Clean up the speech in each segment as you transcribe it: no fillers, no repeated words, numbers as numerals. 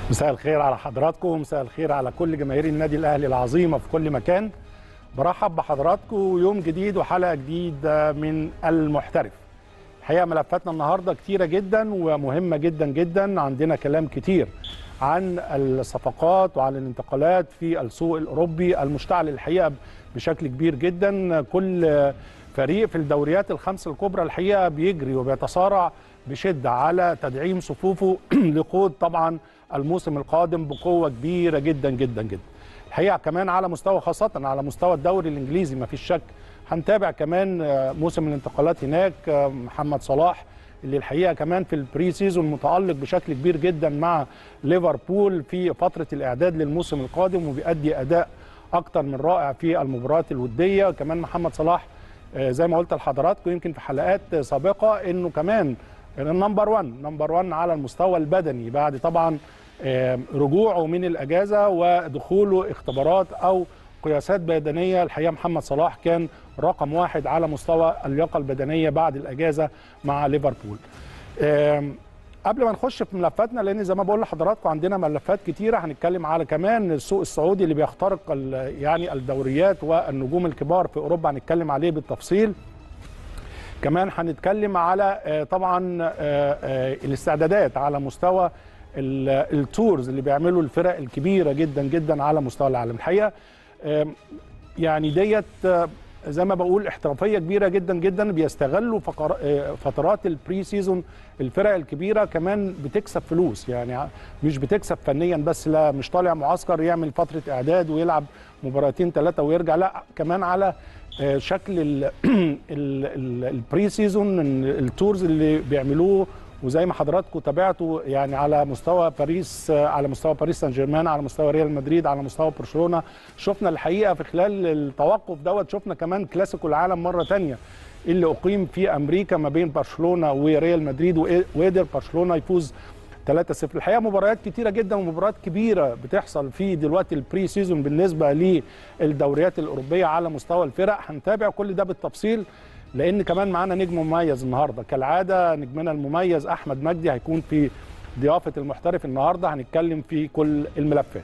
مساء الخير على حضراتكم ومساء الخير على كل جماهير النادي الأهلي العظيمة في كل مكان. برحب بحضراتكم يوم جديد وحلقة جديدة من المحترف. الحقيقة ملفاتنا النهاردة كتيرة جدا ومهمة جدا جدا. عندنا كلام كتير عن الصفقات وعن الانتقالات في السوق الأوروبي المشتعل الحقيقة بشكل كبير جدا. كل فريق في الدوريات الخمس الكبرى الحقيقة بيجري وبيتصارع بشدة على تدعيم صفوفه لخوض طبعا الموسم القادم بقوة كبيرة جدا جدا جدا. الحقيقة كمان على مستوى خاصة على مستوى الدوري الإنجليزي ما فيش شك هنتابع كمان موسم الانتقالات هناك. محمد صلاح اللي الحقيقة كمان في البري سيزون متألق بشكل كبير جدا مع ليفربول في فترة الإعداد للموسم القادم وبيأدي أداء أكتر من رائع في المباريات الودية. كمان محمد صلاح زي ما قلت لحضراتكم يمكن في حلقات سابقة إنه كمان نمبر 1 على المستوى البدني بعد طبعا رجوعه من الأجازة ودخوله اختبارات أو قياسات بدنية. الحقيقة محمد صلاح كان رقم 1 على مستوى اللياقة البدنية بعد الأجازة مع ليفربول. قبل ما نخش في ملفاتنا لأن زي ما بقول لحضراتكم عندنا ملفات كتيرة، هنتكلم على كمان السوق السعودي اللي بيخترق يعني الدوريات والنجوم الكبار في أوروبا، هنتكلم عليه بالتفصيل. كمان هنتكلم على طبعا الاستعدادات على مستوى التورز اللي بيعملوا الفرق الكبيره جدا جدا على مستوى العالم. الحقيقه يعني ديت زي ما بقول احترافيه كبيره جدا جدا، بيستغلوا فترات البري سيزون. الفرق الكبيره كمان بتكسب فلوس، يعني مش بتكسب فنيا بس، لا مش طالع معسكر يعمل فتره اعداد ويلعب مباراتين ثلاثه ويرجع، لا كمان على شكل البري سيزون التورز اللي بيعملوه. وزي ما حضراتكم تابعتوا يعني على مستوى باريس، على مستوى باريس سان جيرمان، على مستوى ريال مدريد، على مستوى برشلونه، شفنا الحقيقه في خلال التوقف دوت شفنا كمان كلاسيكو العالم مره ثانيه اللي اقيم في امريكا ما بين برشلونه وريال مدريد، وقدر برشلونه يفوز 3-0. الحقيقه مباريات كتيره جدا ومباريات كبيره بتحصل في دلوقتي البري سيزون بالنسبه للدوريات الاوروبيه على مستوى الفرق. هنتابع كل ده بالتفصيل لان كمان معانا نجم مميز النهارده كالعاده. نجمنا المميز احمد مجدي هيكون في ضيافه المحترف النهارده، هنتكلم في كل الملفات.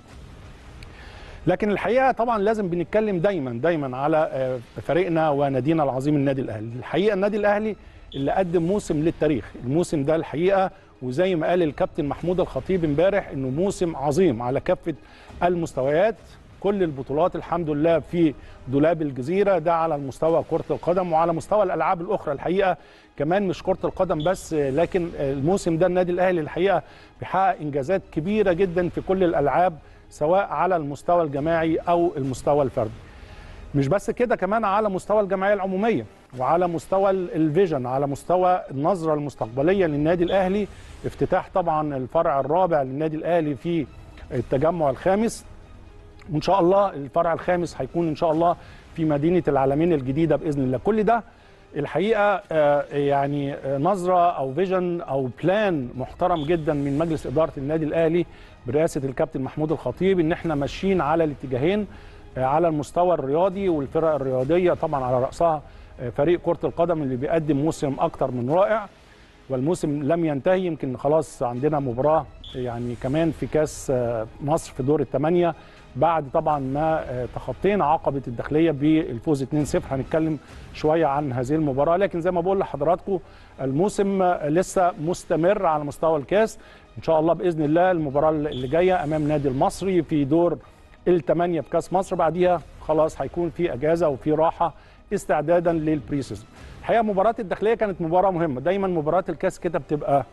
لكن الحقيقه طبعا لازم بنتكلم دايما على فريقنا ونادينا العظيم النادي الاهلي. الحقيقه النادي الاهلي اللي قدم موسم للتاريخ، الموسم ده الحقيقه وزي ما قال الكابتن محمود الخطيب امبارح انه موسم عظيم على كافه المستويات. كل البطولات الحمد لله في دولاب الجزيره، ده على مستوى كره القدم وعلى مستوى الالعاب الاخرى. الحقيقه كمان مش كره القدم بس، لكن الموسم ده النادي الاهلي الحقيقه بيحقق انجازات كبيره جدا في كل الالعاب سواء على المستوى الجماعي او المستوى الفردي. مش بس كده، كمان على مستوى الجمعيه العموميه وعلى مستوى الفيجن، على مستوى النظره المستقبليه للنادي الاهلي. افتتاح طبعا الفرع الرابع للنادي الاهلي في التجمع الخامس، وان شاء الله الفرع الخامس هيكون ان شاء الله في مدينه العالمين الجديده باذن الله. كل ده الحقيقه يعني نظره او فيجن او بلان محترم جدا من مجلس اداره النادي الاهلي برئاسه الكابتن محمود الخطيب، ان احنا ماشيين على الاتجاهين على المستوى الرياضي والفرق الرياضيه، طبعا على راسها فريق كره القدم اللي بيقدم موسم اكتر من رائع. والموسم لم ينتهي، يمكن خلاص عندنا مباراه يعني كمان في كاس مصر في دور الثمانيه بعد طبعا ما تخطينا عقبه الداخليه بالفوز 2-0. هنتكلم شويه عن هذه المباراه، لكن زي ما بقول لحضراتكم الموسم لسه مستمر على مستوى الكاس. ان شاء الله باذن الله المباراه اللي جايه امام نادي المصري في دور الثمانيه في كاس مصر، بعديها خلاص هيكون في اجازه وفي راحه استعدادا للبري سيزون. الحقيقه مباراه الداخليه كانت مباراه مهمه. دايما مباراه الكاس كده بتبقى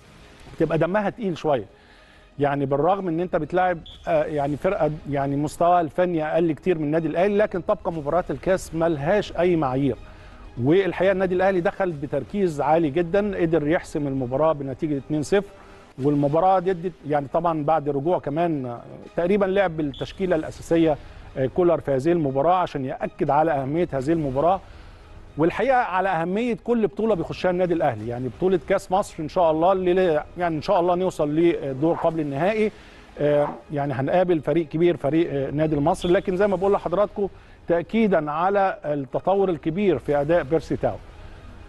دمها تقيل شويه، يعني بالرغم ان انت بتلاعب يعني فرقه يعني مستوى الفني اقل كتير من النادي الاهلي، لكن تبقى مباراه الكاس ملهاش اي معايير. والحقيقه النادي الاهلي دخل بتركيز عالي جدا، قدر يحسم المباراه بنتيجه 2-0. والمباراه دي يعني طبعا بعد رجوع كمان تقريبا لعب بالتشكيله الاساسيه كولر في هذه المباراه عشان ياكد على اهميه هذه المباراه، والحقيقه على اهميه كل بطوله بيخشها النادي الاهلي. يعني بطوله كاس مصر ان شاء الله اللي يعني ان شاء الله نوصل لدور قبل النهائي، يعني هنقابل فريق كبير فريق نادي المصري. لكن زي ما بقول لحضراتكم تاكيدا على التطور الكبير في اداء بيرسي تاو.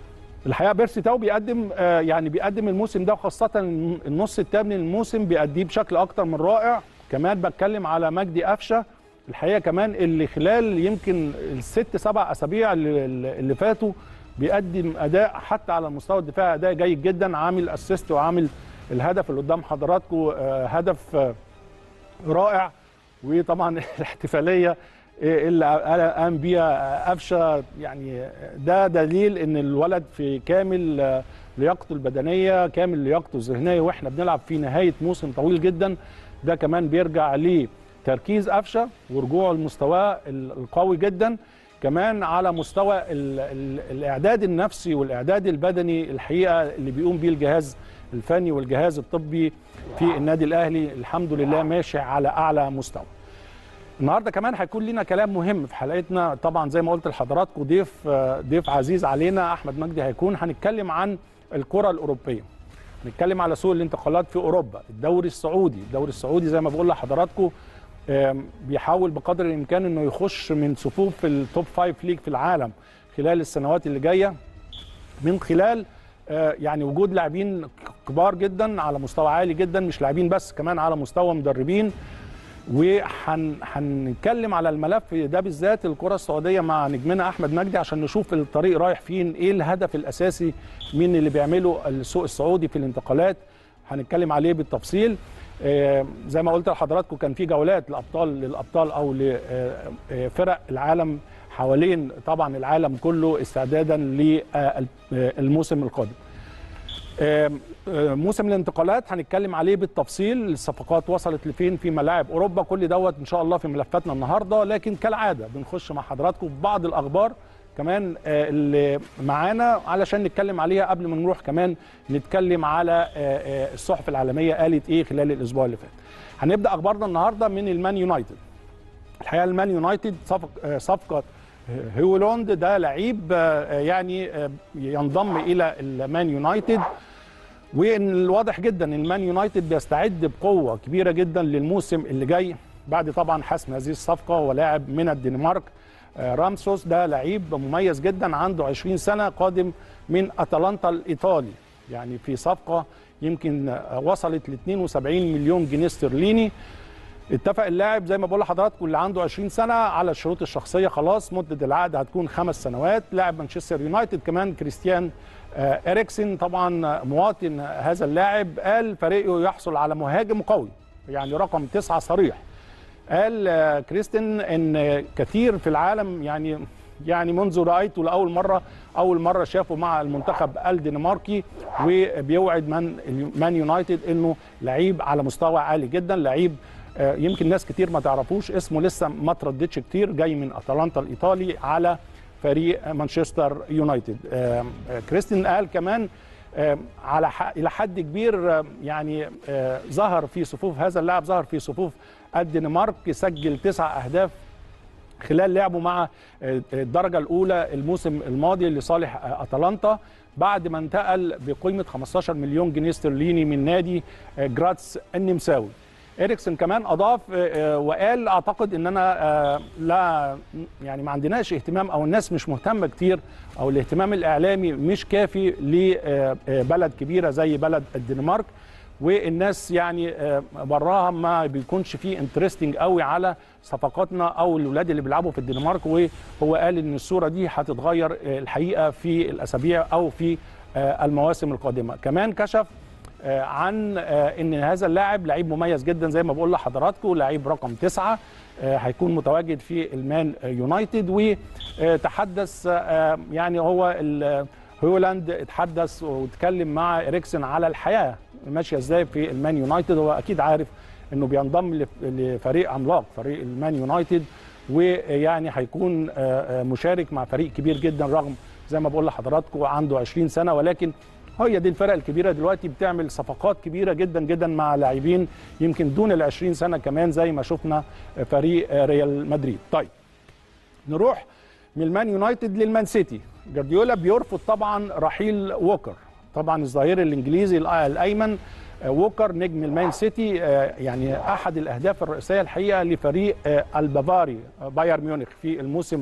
الحقيقه بيرسي تاو بيقدم بيقدم الموسم ده، وخاصه النص الثاني من الموسم بيأديه بشكل اكتر من رائع. كمان بتكلم على مجدي قفشه الحقيقه كمان، اللي خلال يمكن الست 7 اسابيع اللي فاتوا بيقدم اداء حتى على مستوى الدفاع اداء جيد جدا، عامل اسيست وعامل الهدف اللي قدام حضراتكم، هدف رائع. وطبعا الاحتفاليه اللي قام بيها قفشه، يعني ده دليل ان الولد في كامل لياقته البدنيه، كامل لياقته الذهنيه، واحنا بنلعب في نهايه موسم طويل جدا. ده كمان بيرجع لتركيز قفشه ورجوعه لمستواه القوي جدا، كمان على مستوى الاعداد النفسي والاعداد البدني الحقيقه اللي بيقوم بيه الجهاز الفني والجهاز الطبي في النادي الاهلي، الحمد لله ماشي على اعلى مستوى. النهارده كمان هيكون لنا كلام مهم في حلقتنا، طبعا زي ما قلت لحضراتكم ضيف عزيز علينا احمد مجدي هيكون. هنتكلم عن الكره الاوروبيه، هنتكلم على سوق الانتقالات في اوروبا، الدوري السعودي زي ما بقول لحضراتكم بيحاول بقدر الامكان انه يخش من صفوف التوب 5 ليج في العالم خلال السنوات اللي جايه، من خلال يعني وجود لاعبين كبار جدا على مستوى عالي جدا، مش لاعبين بس، كمان على مستوى مدربين. وهنتكلم على الملف ده بالذات الكره السعوديه مع نجمنا احمد مجدي، عشان نشوف الطريق رايح فين، ايه الهدف الاساسي من اللي بيعمله السوق السعودي في الانتقالات، هنتكلم عليه بالتفصيل. زي ما قلت لحضراتكم كان في جولات للابطال او لفرق العالم حوالين طبعا العالم كله استعدادا للموسم القادم. موسم الانتقالات هنتكلم عليه بالتفصيل، الصفقات وصلت لفين في ملاعب اوروبا، كل دوت ان شاء الله في ملفاتنا النهارده. لكن كالعاده بنخش مع حضراتكم في بعض الاخبار كمان اللي معانا علشان نتكلم عليها قبل ما نروح كمان نتكلم على الصحف العالميه قالت ايه خلال الاسبوع اللي فات. هنبدا اخبارنا النهارده من المان يونايتد. الحقيقه المان يونايتد صفقه هويلاند، ده لعيب يعني ينضم الى المان يونايتد، والواضح جدا ان المان يونايتد بيستعد بقوه كبيره جدا للموسم اللي جاي بعد طبعا حسم هذه الصفقه. ولاعب من الدنمارك رامسوس، ده لعيب مميز جدا عنده 20 سنه، قادم من اتلانتا الايطالي، يعني في صفقه يمكن وصلت ل 72 مليون جنيه استرليني. اتفق اللاعب زي ما بقول لحضراتكم اللي عنده 20 سنه على الشروط الشخصيه، خلاص مده العقد هتكون 5 سنوات. لاعب مانشستر يونايتد كمان كريستيان إريكسن، طبعا مواطن هذا اللاعب، قال فريقه يحصل على مهاجم قوي، يعني رقم 9 صريح. قال كريستين ان كثير في العالم يعني منذ رايته اول مره شافه مع المنتخب الدنماركي، وبيوعد مان يونايتد انه لعيب على مستوى عالي جدا، لعيب يمكن ناس كتير ما تعرفوش اسمه، لسه ما ترددش كتير، جاي من اتلانتا الايطالي على فريق مانشستر يونايتد. كريستين قال كمان الى حد كبير يعني ظهر في صفوف هذا اللاعب، ظهر في صفوف الدنمارك، سجل 9 أهداف خلال لعبه مع الدرجه الاولى الموسم الماضي لصالح اتلانتا، بعد ما انتقل بقيمه 15 مليون جنيه استرليني من نادي جراتس النمساوي. إريكسن كمان اضاف وقال اعتقد اننا لا يعني ما عندناش اهتمام، او الناس مش مهتمه كتير، او الاهتمام الاعلامي مش كافي لبلد كبيره زي بلد الدنمارك، والناس يعني براها ما بيكونش فيه انترستنج قوي على صفقاتنا او الاولاد اللي بيلعبوا في الدنمارك. وهو قال ان الصوره دي هتتغير الحقيقه في الاسابيع او في المواسم القادمه. كمان كشف عن ان هذا اللاعب لعيب مميز جدا زي ما بقول لحضراتكم، لعيب رقم 9 هيكون متواجد في المان يونايتد. وتحدث يعني هويلاند اتحدث واتكلم مع إريكسن على الحياه ماشيه ازاي في المان يونايتد. هو اكيد عارف انه بينضم لفريق عملاق، فريق المان يونايتد، ويعني هيكون مشارك مع فريق كبير جدا، رغم زي ما بقول لحضراتكم عنده 20 سنه، ولكن هي دي الفرق الكبيره دلوقتي بتعمل صفقات كبيره جدا جدا مع لاعبين يمكن دون ال 20 سنه كمان، زي ما شفنا فريق ريال مدريد. طيب نروح من المان يونايتد للمان سيتي. جارديولا بيرفض طبعا رحيل ووكر، طبعا الظهير الانجليزي الايمن ووكر نجم المان سيتي، يعني احد الاهداف الرئيسيه الحقيقه لفريق البافاري بايرن ميونخ في الموسم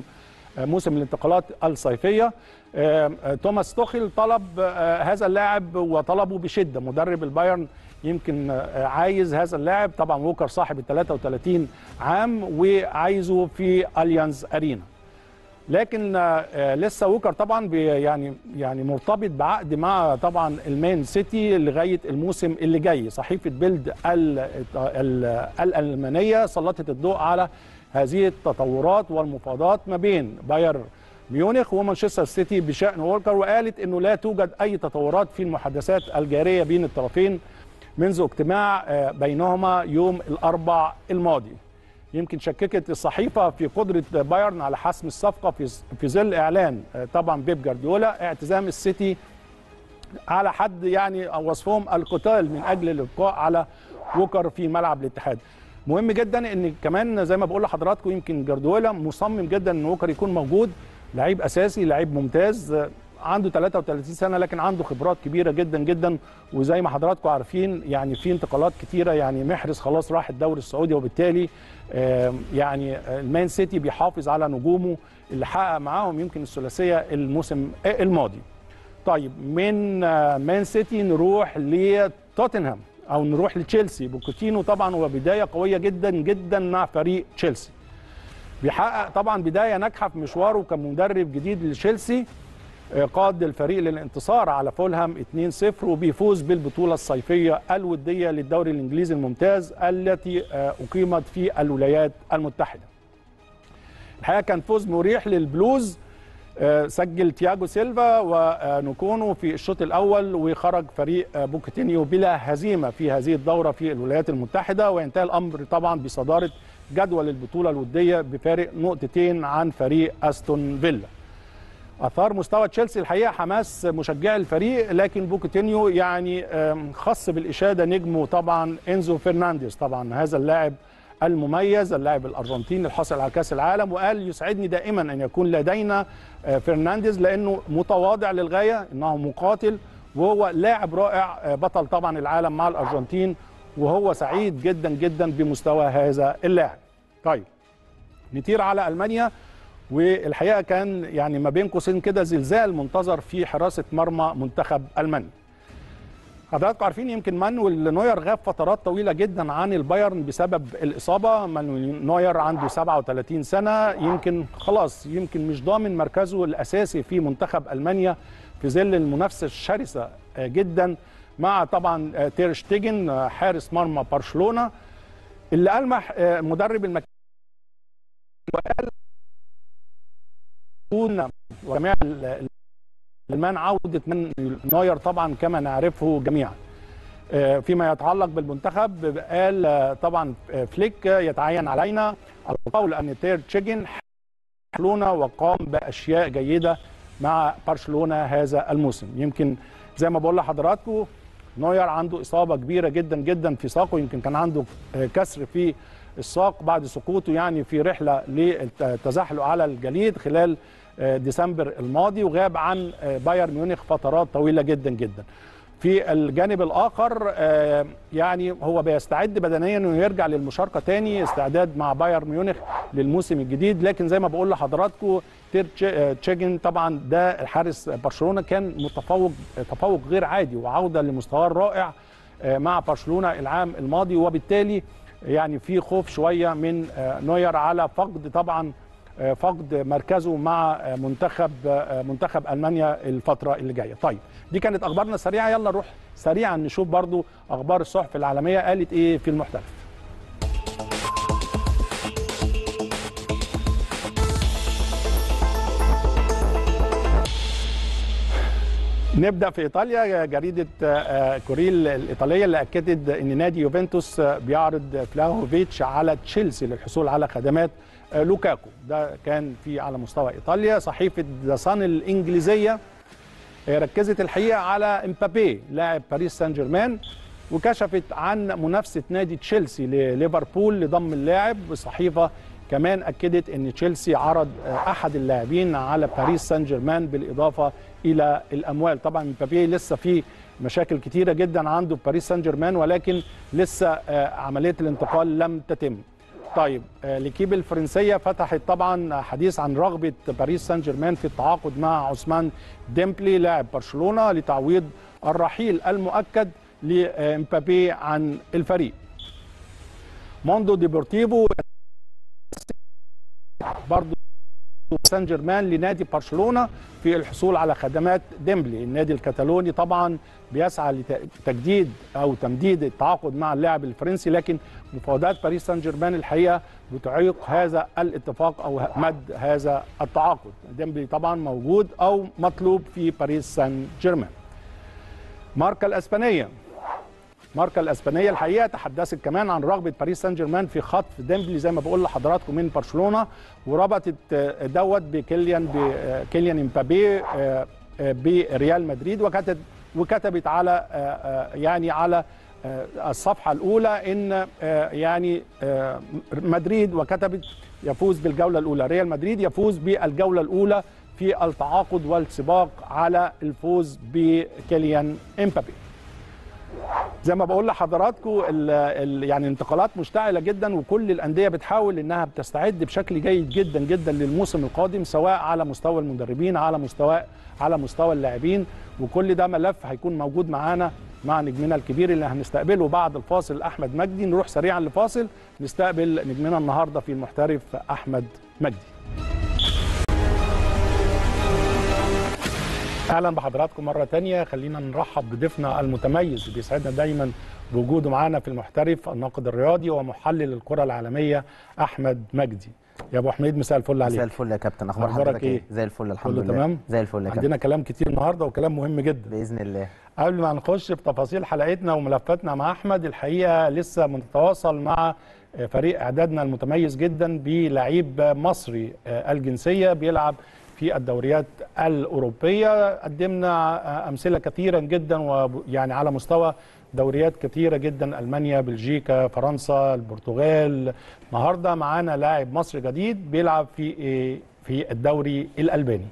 موسم الانتقالات الصيفيه. توماس توخيل طلب هذا اللاعب وطلبه بشده. مدرب البايرن يمكن عايز هذا اللاعب، طبعا ووكر صاحب ال 33 عام وعايزه في اليانز ارينا. لكن لسه ووكر طبعا يعني مرتبط بعقد مع طبعا المان سيتي لغايه الموسم اللي جاي. صحيفه بيلد الالمانيه سلطت الضوء على هذه التطورات والمفاوضات ما بين بايرن ميونخ ومانشستر سيتي بشان ووكر، وقالت انه لا توجد اي تطورات في المحادثات الجاريه بين الطرفين منذ اجتماع بينهما يوم الاربعاء الماضي. يمكن شككت الصحيفه في قدره بايرن على حسم الصفقه في ظل اعلان طبعا بيب جوارديولا اعتزام السيتي على حد يعني وصفهم القتال من اجل الابقاء على ووكر في ملعب الاتحاد. مهم جدا ان كمان زي ما بقول لحضراتكم يمكن جوارديولا مصمم جدا ان ووكر يكون موجود. لعيب اساسي، لعيب ممتاز، عنده 33 سنه لكن عنده خبرات كبيره جدا جدا. وزي ما حضراتكم عارفين يعني في انتقالات كتيره، يعني محرز خلاص راح الدوري السعودي، وبالتالي يعني المان سيتي بيحافظ على نجومه اللي حقق معاهم يمكن الثلاثيه الموسم الماضي. طيب من مان سيتي نروح لتوتنهام او نروح لتشيلسي. بوكيتينو طبعا هو بدايه قويه جدا جدا مع فريق تشيلسي، بيحقق طبعا بدايه ناجحه في مشواره كمدرب جديد لتشيلسي. قاد الفريق للانتصار على فولهام 2-0 وبيفوز بالبطوله الصيفيه الوديه للدوري الانجليزي الممتاز التي اقيمت في الولايات المتحده. الحقيقه كان فوز مريح للبلوز، سجل تياجو سيلفا ونوكونو في الشوط الاول، وخرج فريق بوكيتينيو بلا هزيمه في هذه الدوره في الولايات المتحده، وينتهي الامر طبعا بصداره جدول البطوله الوديه بفارق نقطتين عن فريق استون فيلا. اثار مستوى تشيلسي الحقيقه حماس مشجعي الفريق، لكن بوكيتينيو يعني خص بالاشاده نجمه طبعا انزو فرنانديز، طبعا هذا اللاعب المميز، اللاعب الارجنتيني الحاصل على كاس العالم، وقال يسعدني دائما ان يكون لدينا فرنانديز لانه متواضع للغايه، انه مقاتل وهو لاعب رائع، بطل طبعا العالم مع الارجنتين، وهو سعيد جدا جدا بمستوى هذا اللاعب. طيب نطير على المانيا، والحقيقه كان يعني ما بين قوسين كده زلزال منتظر في حراسه مرمى منتخب المانيا. حضراتكم عارفين يمكن مانويل نوير غاب فترات طويله جدا عن البايرن بسبب الاصابه. مانويل نوير عنده 37 سنه، يمكن خلاص يمكن مش ضامن مركزه الاساسي في منتخب المانيا في ظل المنافسه الشرسه جدا مع طبعا تير شتيجن حارس مرمى برشلونه، اللي ألمح مدرب المكان وقال وجميع المان عودة من نوير طبعا كما نعرفه جميعا. فيما يتعلق بالمنتخب قال طبعا فليك يتعين علينا القول أن تير تشيجن برشلونة وقام بأشياء جيدة مع برشلونة هذا الموسم. يمكن زي ما بقول لحضراتكم نوير عنده إصابة كبيرة جدا جدا في ساقه، يمكن كان عنده كسر في الساق بعد سقوطه يعني في رحلة للتزحلق على الجليد خلال ديسمبر الماضي، وغاب عن بايرن ميونخ فترات طويلة جدا جدا. في الجانب الآخر يعني هو بيستعد بدنيا انه يرجع للمشاركة تاني، استعداد مع بايرن ميونخ للموسم الجديد. لكن زي ما بقول لحضراتكم تير تشيجن طبعا ده الحارس برشلونة كان تفوق غير عادي وعودة لمستواه الرائع مع برشلونة العام الماضي، وبالتالي يعني في خوف شوية من نوير على فقد مركزه مع منتخب ألمانيا الفترة اللي جاية. طيب دي كانت أخبارنا السريعة، يلا نروح سريعا نشوف برضو أخبار الصحف العالمية قالت إيه في المحترف. نبدأ في إيطاليا. جريدة كوريل الإيطالية اللي أكدت أن نادي يوفنتوس بيعرض فلاهوفيتش على تشيلسي للحصول على خدمات لوكاكو. ده كان على مستوى إيطاليا. صحيفة ذا صن الإنجليزية ركزت الحقيقة على امبابي لاعب باريس سان جيرمان، وكشفت عن منافسة نادي تشيلسي لليفربول لضم اللاعب. الصحيفة كمان أكدت أن تشيلسي عرض أحد اللاعبين على باريس سان جيرمان بالإضافة إلى الأموال. طبعا مبابي لسه في مشاكل كتيرة جدا عنده في باريس سان جيرمان، ولكن لسه عملية الانتقال لم تتم. طيب ليكيب الفرنسيه فتحت طبعا حديث عن رغبه باريس سان جيرمان في التعاقد مع عثمان ديمبلي لاعب برشلونه لتعويض الرحيل المؤكد لامبابي عن الفريق. موندو ديبورتيفو برضو سان جيرمان لنادي برشلونه في الحصول على خدمات ديمبلي. النادي الكتالوني طبعا بيسعى لتجديد او تمديد التعاقد مع اللاعب الفرنسي، لكن مفاوضات باريس سان جيرمان الحقيقه بتعيق هذا الاتفاق او مد هذا التعاقد. ديمبلي طبعا موجود او مطلوب في باريس سان جيرمان. ماركا الاسبانيه الحقيقه تحدثت كمان عن رغبه باريس سان جيرمان في خطف ديمبلي زي ما بقول لحضراتكم من برشلونه، وربطت دوت بكيليان امبابي بريال مدريد، وكتبت على على الصفحه الاولى ان مدريد، وكتبت يفوز بالجوله الاولى، ريال مدريد يفوز بالجوله الاولى في التعاقد والسباق على الفوز بكيليان امبابي. زي ما بقول لحضراتكم انتقالات مشتعله جدا، وكل الانديه بتحاول انها بتستعد بشكل جيد جدا جدا للموسم القادم، سواء على مستوى المدربين على مستوى اللاعبين، وكل ده ملف هيكون موجود معانا مع نجمنا الكبير اللي هنستقبله بعد الفاصل احمد مجدي. نروح سريعا لفاصل نستقبل نجمنا النهارده في المحترف احمد مجدي. اهلا بحضراتكم مره ثانيه. خلينا نرحب بضيفنا المتميز اللي بيسعدنا دايما بوجوده معانا في المحترف، الناقد الرياضي ومحلل الكره العالميه احمد مجدي. يا ابو حميد مساء الفل عليك. مساء الفل يا كابتن، اخبار حضرتك ايه؟ زي الفل الحمد لله. تمام زي الفل يا كابتن. عندنا كلام كتير النهارده وكلام مهم جدا باذن الله. قبل ما نخش في تفاصيل حلقتنا وملفاتنا مع احمد، الحقيقه لسه بنتواصل مع فريق اعدادنا المتميز جدا بلعيب مصري الجنسيه بيلعب في الدوريات الأوروبية. قدمنا أمثلة كثيرا جدا ويعني على مستوى دوريات كثيرة جدا، ألمانيا، بلجيكا، فرنسا، البرتغال. النهارده معانا لاعب مصري جديد بيلعب في الدوري الألباني.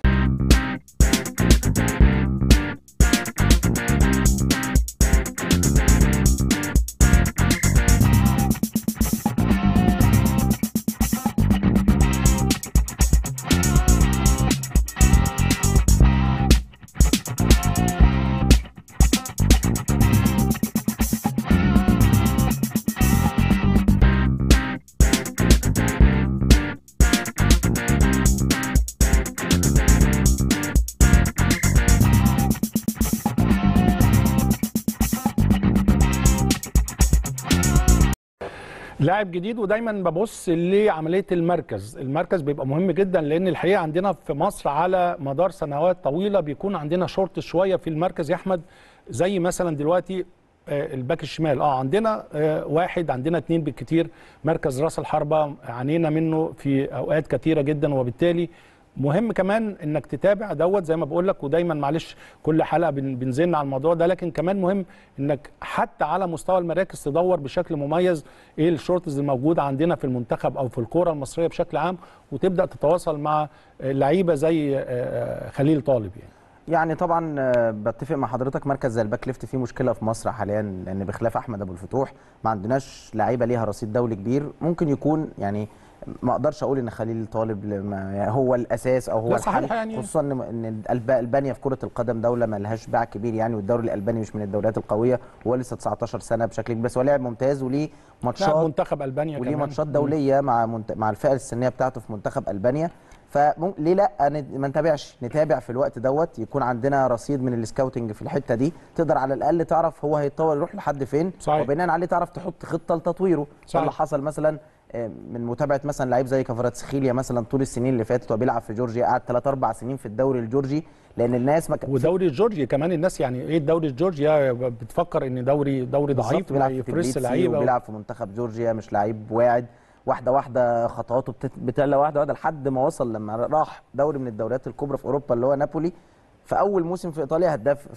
لاعب جديد، ودايما ببص لعمليه المركز بيبقى مهم جدا، لان الحقيقه عندنا في مصر على مدار سنوات طويله بيكون عندنا شورت شويه في المركز يا احمد. زي مثلا دلوقتي الباك الشمال عندنا واحد، عندنا اتنين بالكتير. مركز راس الحربه عانينا منه في اوقات كتيره جدا، وبالتالي مهم كمان انك تتابع دوت زي ما بقول لك، ودايما معلش كل حلقه بنزن على الموضوع ده، لكن كمان مهم انك حتى على مستوى المراكز تدور بشكل مميز ايه الشورتز الموجوده عندنا في المنتخب او في الكوره المصريه بشكل عام، وتبدا تتواصل مع لعيبه زي خليل طالب. يعني طبعا بتفق مع حضرتك، مركز زي الباك ليفت فيه مشكله في مصر حاليا، لان بخلاف احمد ابو الفتوح ما عندناش لعيبه ليها رصيد دولي كبير. ممكن يكون يعني ما اقدرش اقول ان خليل طالب هو الاساس او هو الحل، يعني خصوصا ان البانيا في كره القدم دوله ما لهاش باع كبير يعني، والدوري الالباني مش من الدوريات القويه، وهو لسه 19 سنه بشكل كبير، بس هو لاعب ممتاز وليه ماتشات منتخب البانيا وليه ماتشات دوليه مع الفئه السنيه بتاعته في منتخب البانيا. فليه لا ما نتابعش، نتابع في الوقت دوت، يكون عندنا رصيد من السكاوتنج في الحته دي، تقدر على الاقل تعرف هو هيتطور يروح لحد فين، وبناء عليه تعرف تحط خطه لتطويره. اللي حصل مثلا من متابعه مثلا لعيب زي كفاراتسخيليا مثلا طول السنين اللي فاتت، هو بيلعب في جورجيا، قعد 3-4 سنين في الدوري الجورجي، لان الناس ودوري الجورجي كمان الناس يعني ايه الدوري الجورجي بتفكر ان دوري ضعيف ما يفرس لعيبه، وبيلعب في منتخب جورجيا، مش لعيب واعد، واحده واحده خطواته بتعلى واحده واحده لحد ما وصل لما راح دوري من الدوريات الكبرى في اوروبا اللي هو نابولي. في اول موسم في ايطاليا هداف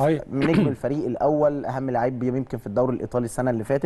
نجم الفريق الاول، اهم لعيب يمكن في الدوري الايطالي السنه اللي فاتت.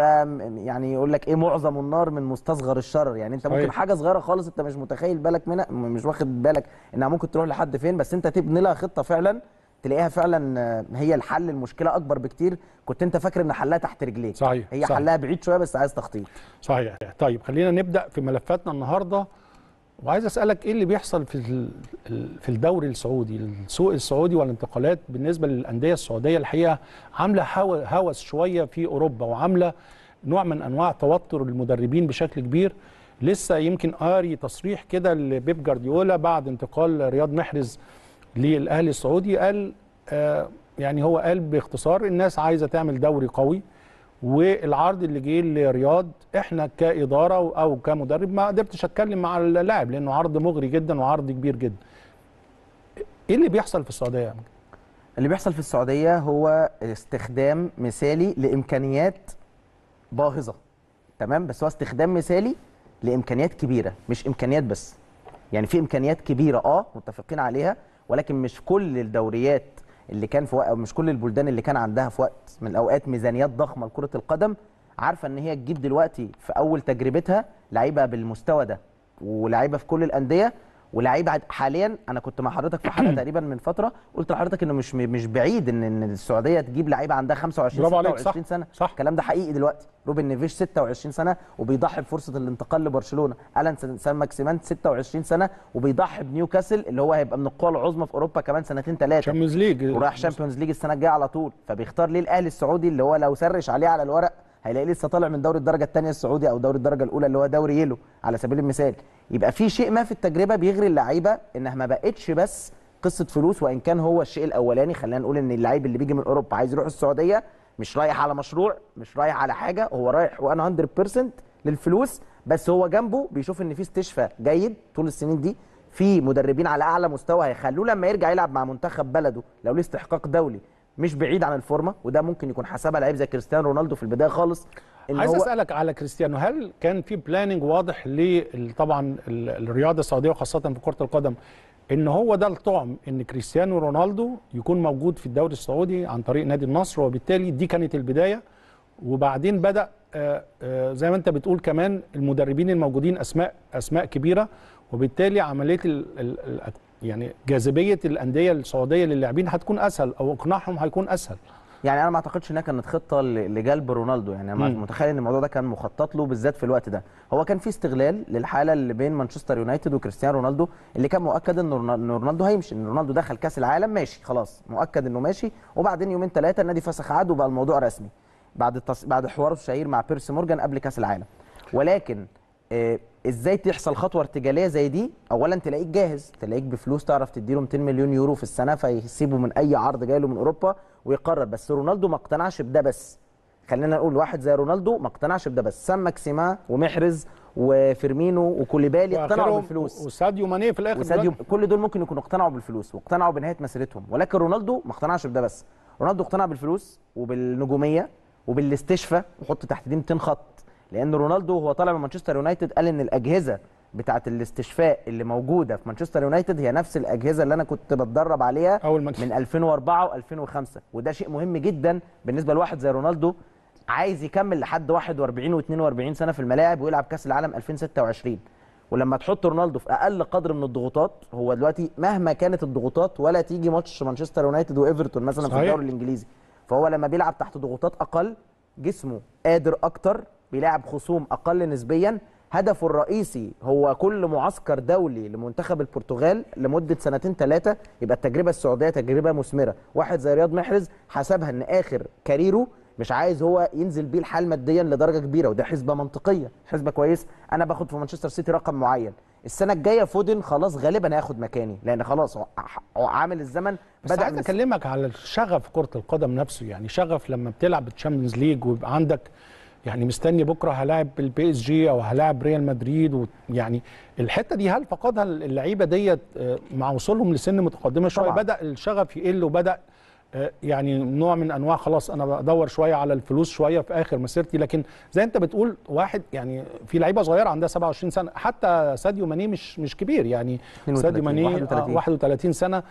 يعني يقول لك ايه، معظم النار من مستصغر الشرر، يعني انت ممكن حاجه صغيره خالص انت مش متخيل بالك منها، مش واخد بالك انها ممكن تروح لحد فين، بس انت تبني لها خطه فعلا تلاقيها فعلا هي الحل. المشكله اكبر بكتير، كنت انت فاكر ان حلها تحت رجليك. صحيح، هي صحيح. حلها بعيد شويه بس عايز تخطيط. صحيح. طيب خلينا نبدا في ملفاتنا النهارده، وعايز اسالك ايه اللي بيحصل في الدوري السعودي، السوق السعودي والانتقالات بالنسبه للانديه السعوديه. الحقيقه عامله هوس شويه في اوروبا، وعامله نوع من انواع توتر المدربين بشكل كبير. لسه يمكن قاري تصريح كده لبيب جارديولا بعد انتقال رياض محرز للاهلي السعودي، قال يعني هو قال باختصار الناس عايزه تعمل دوري قوي، والعرض اللي جه لرياض احنا كاداره او كمدرب ما قدرتش اتكلم مع اللاعب لانه عرض مغري جدا وعرض كبير جدا. ايه اللي بيحصل في السعوديه يا مجد؟ اللي بيحصل في السعوديه هو استخدام مثالي لامكانيات باهظه، تمام، بس هو استخدام مثالي لامكانيات كبيره، مش امكانيات بس. يعني في امكانيات كبيره متفقين عليها، ولكن مش كل الدوريات اللي كان في وقت، مش كل البلدان اللي كان عندها في وقت من الاوقات ميزانيات ضخمه لكره القدم عارفه ان هي تجيب دلوقتي في اول تجربتها لعيبه بالمستوى ده، ولاعيبه في كل الانديه، ولاعيبه حاليا. انا كنت مع حضرتك في حلقه تقريبا من فتره قلت لحضرتك انه مش بعيد ان السعوديه تجيب لعيبه عندها 25 26 سنه. صح. الكلام ده حقيقي دلوقتي. روبن نيفيش 26 سنه وبيضحي بفرصه الانتقال لبرشلونه. الان سان ماكسيمان 26 سنه وبيضحي بنيوكاسل اللي هو هيبقى من القوى العظمى في اوروبا كمان سنتين ثلاثه، تشامبيونز ليج، وراح شامبيونز ليج السنه الجايه على طول. فبيختار ليه الاهلي السعودي اللي هو لو سرش عليه على الورق هيلاقي لسه طالع من دوري الدرجه الثانيه السعودي او دوري الدرجه الاولى اللي هو دوري يلو على سبيل المثال. يبقى في شيء ما في التجربه بيغري اللعيبه انها ما بقتش بس قصه فلوس، وان كان هو الشيء الاولاني. خلينا نقول ان اللعيب اللي بيجي من اوروبا عايز يروح السعوديه مش رايح على مشروع، مش رايح على حاجه، هو رايح 100% للفلوس. بس هو جنبه بيشوف ان في استشفاء جيد طول السنين دي، في مدربين على اعلى مستوى هيخلوه لما يرجع يلعب مع منتخب بلده لو ليه استحقاق دولي مش بعيد عن الفورمه. وده ممكن يكون حسبها لعيب زي كريستيانو رونالدو في البدايه خالص. عايز اسالك على كريستيانو، هل كان في بلاننج واضح طبعا الرياضه السعوديه وخاصه في كره القدم ان هو ده الطعم ان كريستيانو رونالدو يكون موجود في الدوري السعودي عن طريق نادي النصر، وبالتالي دي كانت البدايه، وبعدين بدا زي ما انت بتقول كمان المدربين الموجودين اسماء كبيره، وبالتالي عمليه يعني جاذبيه الانديه السعوديه للاعبين هتكون اسهل او اقناعهم هيكون اسهل. يعني انا ما اعتقدش انها كانت خطه لجلب رونالدو. يعني انا متخيل ان الموضوع ده كان مخطط له بالذات في الوقت ده. هو كان في استغلال للحاله اللي بين مانشستر يونايتد وكريستيانو رونالدو، اللي كان مؤكد ان رونالدو هيمشي، ان رونالدو دخل كاس العالم ماشي خلاص، مؤكد انه ماشي. وبعدين يومين ثلاثه النادي فسخ عقده وبقى الموضوع رسمي بعد حواره الشهير مع بيرسي مورجان قبل كاس العالم. ولكن ازاي تحصل خطوه ارتجاليه زي دي؟ اولا تلاقيك جاهز، تلاقيك بفلوس تعرف تديله 200 مليون يورو في السنه فيسيبه من اي عرض جاي له من اوروبا ويقرر. بس رونالدو ما اقتنعش بده بس. خلينا نقول واحد زي رونالدو ما اقتنعش بده بس. سان ماكسيما ومحرز وفيرمينو وكوليبالي اقتنعوا بالفلوس، وساديو ماني في الاخر، كل دول ممكن يكونوا اقتنعوا بالفلوس واقتنعوا بنهايه مسيرتهم. ولكن رونالدو ما اقتنعش بده بس. رونالدو اقتنع بالفلوس وبالنجوميه وبالاستشفاء، وحط تحت دي 200 خط. لان رونالدو هو طالع من مانشستر يونايتد قال ان الاجهزه بتاعه الاستشفاء اللي موجوده في مانشستر يونايتد هي نفس الاجهزه اللي انا كنت بتدرب عليها من 2004 و2005. وده شيء مهم جدا بالنسبه لواحد زي رونالدو عايز يكمل لحد 41 و42 سنه في الملاعب ويلعب كاس العالم 2026. ولما تحط رونالدو في اقل قدر من الضغوطات، هو دلوقتي مهما كانت الضغوطات ولا تيجي ماتش مانشستر يونايتد وايفرتون مثلا صحيح. في الدوري الانجليزي، فهو لما بيلعب تحت ضغوطات اقل جسمه قادر اكتر، بيلعب خصوم اقل نسبيا. هدفه الرئيسي هو كل معسكر دولي لمنتخب البرتغال لمده سنتين ثلاثه يبقى التجربه السعوديه تجربه مثمره. واحد زي رياض محرز حسبها ان اخر كاريره مش عايز هو ينزل بيه الحال ماديا لدرجه كبيره، وده حسبه منطقيه، حسبه كويس. انا باخد في مانشستر سيتي رقم معين، السنه الجايه فودن خلاص غالبا هياخد مكاني لان خلاص عامل الزمن بس بدا. عايز اكلمك على شغف كره القدم نفسه، يعني شغف لما بتلعب الشامبيونز ليج ويبقى عندك يعني مستني بكره هلاعب البي اس جي او هلاعب ريال مدريد، يعني الحته دي هل فقدها اللعيبه ديت مع وصولهم لسن متقدمه شويه؟ بدا الشغف يقل وبدا يعني نوع من انواع خلاص انا بدور شويه على الفلوس شويه في اخر مسيرتي. لكن زي انت بتقول واحد يعني في لعيبه صغيره عندها 27 سنه، حتى ساديو ماني مش كبير يعني، ساديو ماني 31 سنه.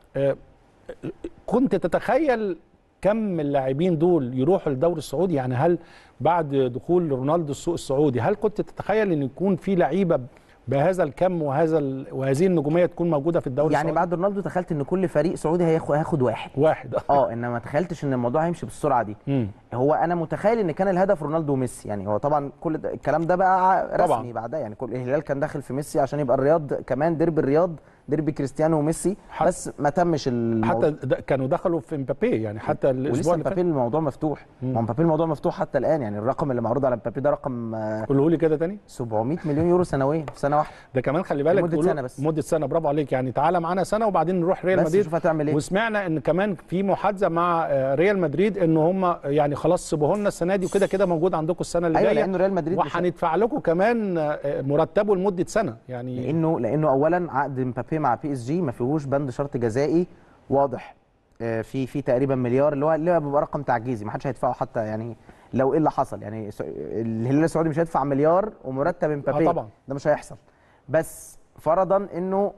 كنت تتخيل كم اللاعبين دول يروحوا للدوري السعودي؟ يعني هل بعد دخول رونالدو السوق السعودي هل كنت تتخيل ان يكون في لعيبه بهذا الكم وهذه النجوميه تكون موجوده في الدوري يعني السعودي؟ بعد رونالدو تخيلت ان كل فريق سعودي هياخد واحد. انما ما تخيلتش ان الموضوع هيمشي بالسرعه دي. هو انا متخيل ان كان الهدف رونالدو وميسي، يعني هو طبعا كل الكلام ده بقى رسمي بعدها، يعني كل الهلال كان داخل في ميسي عشان يبقى الرياض كمان ديربي الرياض، ديربي كريستيانو وميسي، بس ما تمش الموضوع. حتى كانوا دخلوا في امبابي، يعني حتى الاسبوع اللي فات الموضوع مفتوح. امبابي الموضوع مفتوح حتى الان، يعني الرقم اللي معروض على امبابي ده رقم قوله لي كده تاني. 700 مليون يورو سنويا في سنه واحده. ده كمان خلي بالك مده سنه بس، مده سنه. برافو عليك، يعني تعالى معانا سنه وبعدين نروح ريال مدريد، شوف هتعمل ايه. وسمعنا ان كمان في محادثه مع ريال مدريد ان هم يعني خلاص سيبوه لنا السنه دي، وكده كده موجود عندكم السنه اللي جايه. ايوه، لانه ريال مدريد وهندفع لكم كمان مرتبه لمده سنه، يعني لانه اولا عقد مبابي مع بي اس جي ما فيهوش بند شرط جزائي واضح. في تقريبا مليار اللي هو بيبقى رقم تعجيزي ما حدش هيدفعه حتى، يعني لو ايه اللي حصل، يعني الهلال السعودي مش هيدفع مليار ومرتب مبابي طبعا ده مش هيحصل. بس فرضا انه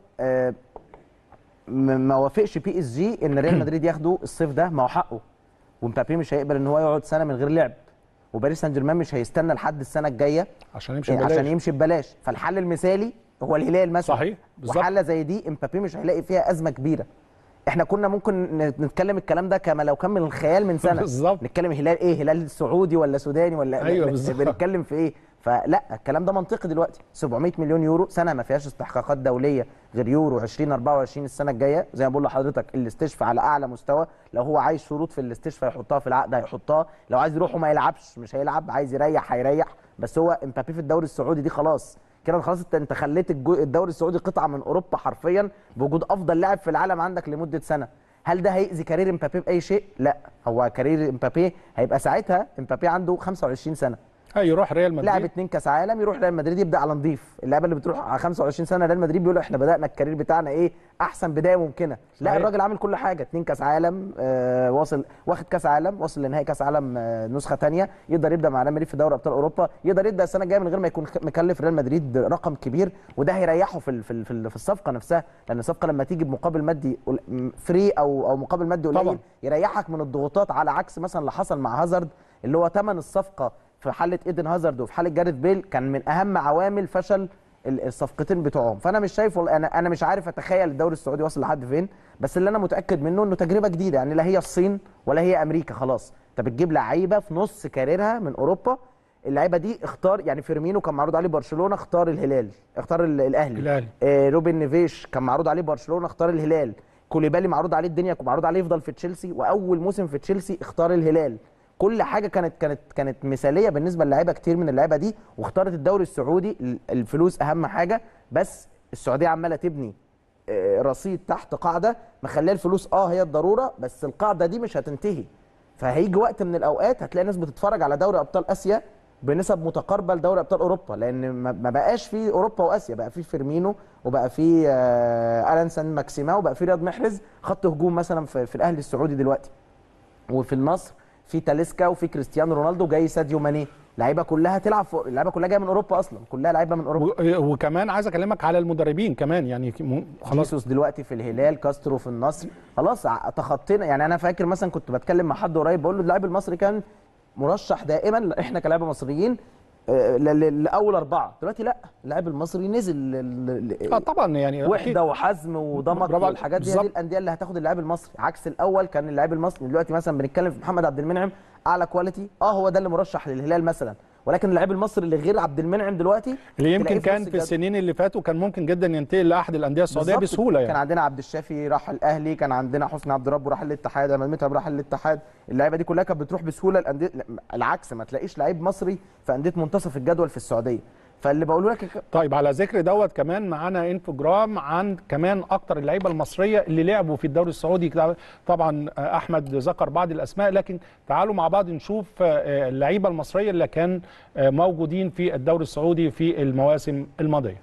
ما وافقش بي اس جي ان ريال مدريد ياخده الصيف ده، ما هو حقه، ومبابي مش هيقبل ان هو يقعد سنه من غير لعب، وباريس سان جيرمان مش هيستنى لحد السنه الجايه عشان يمشي ببلاش. فالحل المثالي هو الهلال مثلا. صحيح بالظبط. وحاله زي دي امبابي مش هيلاقي فيها ازمه كبيره. احنا كنا ممكن نتكلم الكلام ده كما لو كان من الخيال من سنه. بالظبط. نتكلم هلال ايه، هلال سعودي ولا سوداني ولا ايوه بالظبط. بنتكلم في ايه؟ فلا الكلام ده منطقي دلوقتي. 700 مليون يورو سنه ما فيهاش استحقاقات دوليه غير يورو 2024 السنه الجايه. زي ما بقول لحضرتك الاستشفاء على اعلى مستوى، لو هو عايز شروط في الاستشفاء يحطها في العقد هيحطها، لو عايز يروح وما يلعبش مش هيلعب، عايز يريح هيريح. بس هو امبابي في الدوري السعودي دي خلاص كده، خلاص انت خليت الدوري السعودي قطعه من اوروبا حرفيا، بوجود افضل لاعب في العالم عندك لمده سنه. هل ده هيأذي كارير امبابي باي شيء؟ لا، هو كارير امبابي هيبقى ساعتها امبابي عنده 25 سنه، يروح ريال مدريد، لعب 2 كاس عالم، يروح ريال مدريد يبدا على نضيف. اللعيبه اللي بتروح على 25 سنه ريال مدريد بيقولوا احنا بدانا الكارير بتاعنا ايه احسن بدايه ممكنه. لا، الراجل عامل كل حاجه، 2 كاس عالم، واخد كاس عالم، واصل لنهائي كاس عالم نسخه ثانيه، يقدر يبدا مع ريال مدريد في دوري ابطال اوروبا، يقدر يبدا السنه الجايه من غير ما يكون مكلف ريال مدريد رقم كبير، وده هيريحه في الصفقه نفسها، لان الصفقه لما تيجي بمقابل مادي فري او مقابل مادي قليل يريحك من الضغوطات، على عكس مثلا اللي حصل مع هازارد اللي هو ثمن الصفقه في حاله ايدن هازارد وفي حاله جاريث بيل كان من اهم عوامل فشل الصفقتين بتوعهم. فانا مش شايف، انا مش عارف اتخيل الدوري السعودي واصل لحد فين، بس اللي انا متاكد منه انه تجربه جديده، يعني لا هي الصين ولا هي امريكا. خلاص انت بتجيب لعيبه في نص كاريرها من اوروبا، اللعيبه دي اختار، يعني فيرمينو كان معروض عليه برشلونه اختار الهلال، اختار الاهلي. روبن نيفيش كان معروض عليه برشلونه اختار الهلال. كوليبالي معروض عليه الدنيا، معروض عليه يفضل في تشيلسي، واول موسم في تشيلسي اختار الهلال. كل حاجه كانت مثاليه بالنسبه للاعيبه كتير من اللعيبه دي، واختارت الدوري السعودي. الفلوس اهم حاجه، بس السعوديه عماله تبني رصيد تحت قاعده مخليه الفلوس هي الضروره، بس القاعده دي مش هتنتهي. فهيجي وقت من الاوقات هتلاقي ناس بتتفرج على دوري ابطال اسيا بنسب متقاربه لدوري ابطال اوروبا، لان ما بقاش في اوروبا واسيا، بقى في فيرمينو وبقى في الانسون ماكسيما وبقى في رياض محرز خط هجوم مثلا في الاهلي السعودي دلوقتي، وفي النصر في تاليسكا وفي كريستيانو رونالدو جاي ساديو ماني. لعيبه كلها تلعب اللعيبه كلها جايه من اوروبا اصلا، كلها لعيبه من اوروبا. وكمان عايز اكلمك على المدربين كمان، يعني خلاص جيسوس دلوقتي في الهلال، كاسترو في النصر، خلاص تخطينا. يعني انا فاكر مثلا كنت بتكلم مع حد قريب بقول له اللاعب المصري كان مرشح دائما، احنا كلاعب مصريين لاول 4، دلوقتي لا، اللاعب المصري نزل طبعا، يعني وحده وحزم وضمك والحاجات دي الانديه اللي هتاخد اللاعب المصري، عكس الاول كان اللاعب المصري. دلوقتي مثلا بنتكلم في محمد عبد المنعم اعلى كواليتي، هو ده اللي مرشح للهلال مثلا، ولكن اللاعب المصري اللي غير عبد المنعم دلوقتي اللي يمكن كان في السنين اللي فاتوا كان ممكن جدا ينتقل لاحد الانديه السعوديه بسهوله. يعني كان عندنا عبد الشافي راح الاهلي، كان عندنا حسني عبد ربه راح الاتحاد، احمد متعب راح الاتحاد، اللعيبه دي كلها كانت بتروح بسهوله الانديه. العكس، ما تلاقيش لعيب مصري في انديه منتصف الجدول في السعوديه. فاللي بقوله لك طيب، على ذكر دوت كمان معانا انفوجرام عن كمان اكتر اللعيبه المصريه اللي لعبوا في الدوري السعودي. طبعا احمد ذكر بعض الاسماء، لكن تعالوا مع بعض نشوف اللعيبه المصريه اللي كان موجودين في الدوري السعودي في المواسم الماضيه.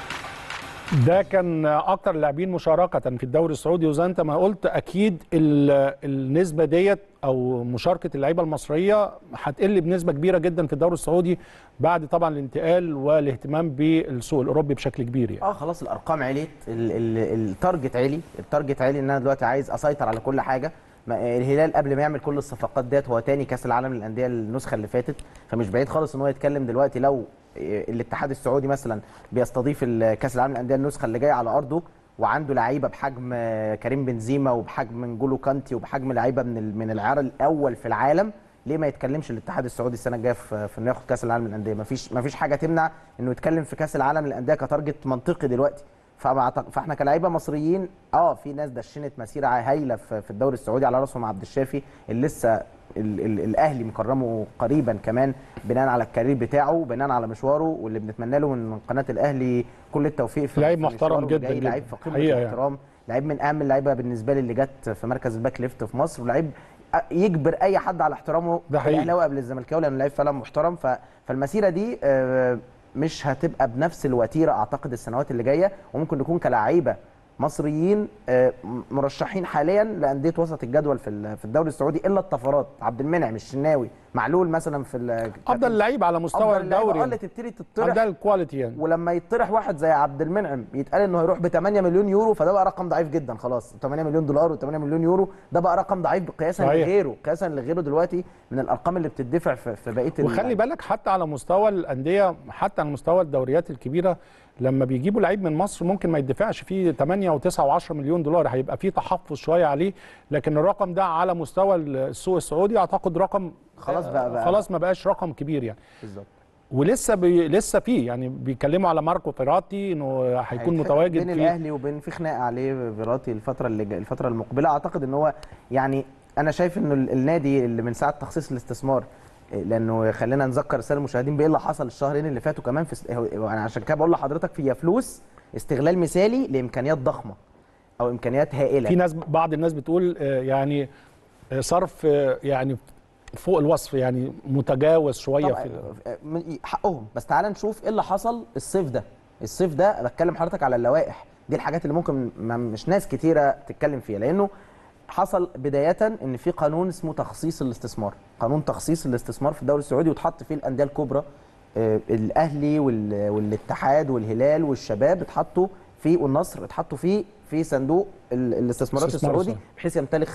ده كان اكتر اللاعبين مشاركه في الدوري السعودي، وزي انت ما قلت اكيد النسبه ديت او مشاركه اللعيبه المصريه هتقل بنسبه كبيره جدا في الدوري السعودي بعد طبعا الانتقال والاهتمام بالسوق الاوروبي بشكل كبير. يعني خلاص الارقام عليت، التارجت عالي ان انا دلوقتي عايز اسيطر على كل حاجه. الهلال قبل ما يعمل كل الصفقات ديت هو تاني كاس العالم للانديه النسخه اللي فاتت، فمش بعيد خالص ان هو يتكلم دلوقتي لو الاتحاد السعودي مثلا بيستضيف كاس العالم للانديه النسخه اللي جايه على ارضه، وعنده لعيبه بحجم كريم بنزيما وبحجم نجولو كانتي وبحجم لعيبه من العيار الاول في العالم، ليه ما يتكلمش الاتحاد السعودي السنه الجايه في انه ياخد كاس العالم للانديه؟ مفيش حاجه تمنع انه يتكلم في كاس العالم للانديه كتارجت منطقي دلوقتي. فاحنا كلاعيبه مصريين في ناس دشنت مسيره هايله في الدوري السعودي، على راسهم عبد الشافي اللي لسه الاهلي مكرمه قريبا كمان بناء على الكارير بتاعه وبناء على مشواره، واللي بنتمنى له من قناه الاهلي كل التوفيق في لعيب محترم جدا، لعيب في قمه الاحترام، لعيب من اهم اللعيبه بالنسبه لي اللي جت في مركز الباك ليفت في مصر، ولعيب يجبر اي حد على احترامه الاهلاوي قبل الزملكاوي لانه لعيب فعلا محترم. فالمسيره دي مش هتبقى بنفس الوتيره اعتقد السنوات اللي جايه، وممكن نكون كلاعيبه مصريين مرشحين حاليا لانديه وسط الجدول في الدوري السعودي، الا الطفرات عبد المنعم، الشناوي، معلول مثلا في افضل لعيب على مستوى الدوري اللي تبتدي تطرح ده الكواليتي يعني. ولما يطرح واحد زي عبد المنعم يتقال انه هيروح ب 8 مليون يورو، فده بقى رقم ضعيف جدا خلاص. 8 مليون دولار و8 مليون يورو ده بقى رقم ضعيف قياسا لغيره دلوقتي من الارقام اللي بتدفع في بقيه وخلي بالك حتى على مستوى الانديه، حتى على مستوى الدوريات الكبيره، لما بيجيبوا لعيب من مصر ممكن ما يدفعش فيه 8 و9 و10 مليون دولار، هيبقى فيه تحفظ شويه عليه، لكن الرقم ده على مستوى السوق السعودي اعتقد رقم خلاص ما بقاش رقم كبير يعني. بالظبط. ولسه لسه فيه يعني بيتكلموا على ماركو فيراتي انه هيكون متواجد بين الاهلي وبين في خناقه عليه فيراتي الفتره المقبله. اعتقد ان هو يعني انا شايف انه النادي اللي من ساعه تخصيص الاستثمار، لانه خلينا نذكر الساده المشاهدين بايه اللي حصل الشهرين اللي فاتوا كمان انا عشان كده بقول لحضرتك فيها فلوس استغلال مثالي لامكانيات ضخمه او امكانيات هائله. في بعض الناس بتقول يعني صرف يعني فوق الوصف، يعني متجاوز شويه في حقهم. بس تعال نشوف ايه اللي حصل الصيف ده بتكلم حضرتك على اللوائح دي، الحاجات اللي ممكن مش ناس كتيره تتكلم فيها، لانه حصل بدايه ان في قانون اسمه تخصيص الاستثمار، قانون تخصيص الاستثمار في الدوري السعودي، وتحط فيه الانديه الكبرى الاهلي والاتحاد والهلال والشباب اتحطوا فيه، والنصر اتحطوا فيه في صندوق الاستثمارات السعودي، بحيث يمتلك 75%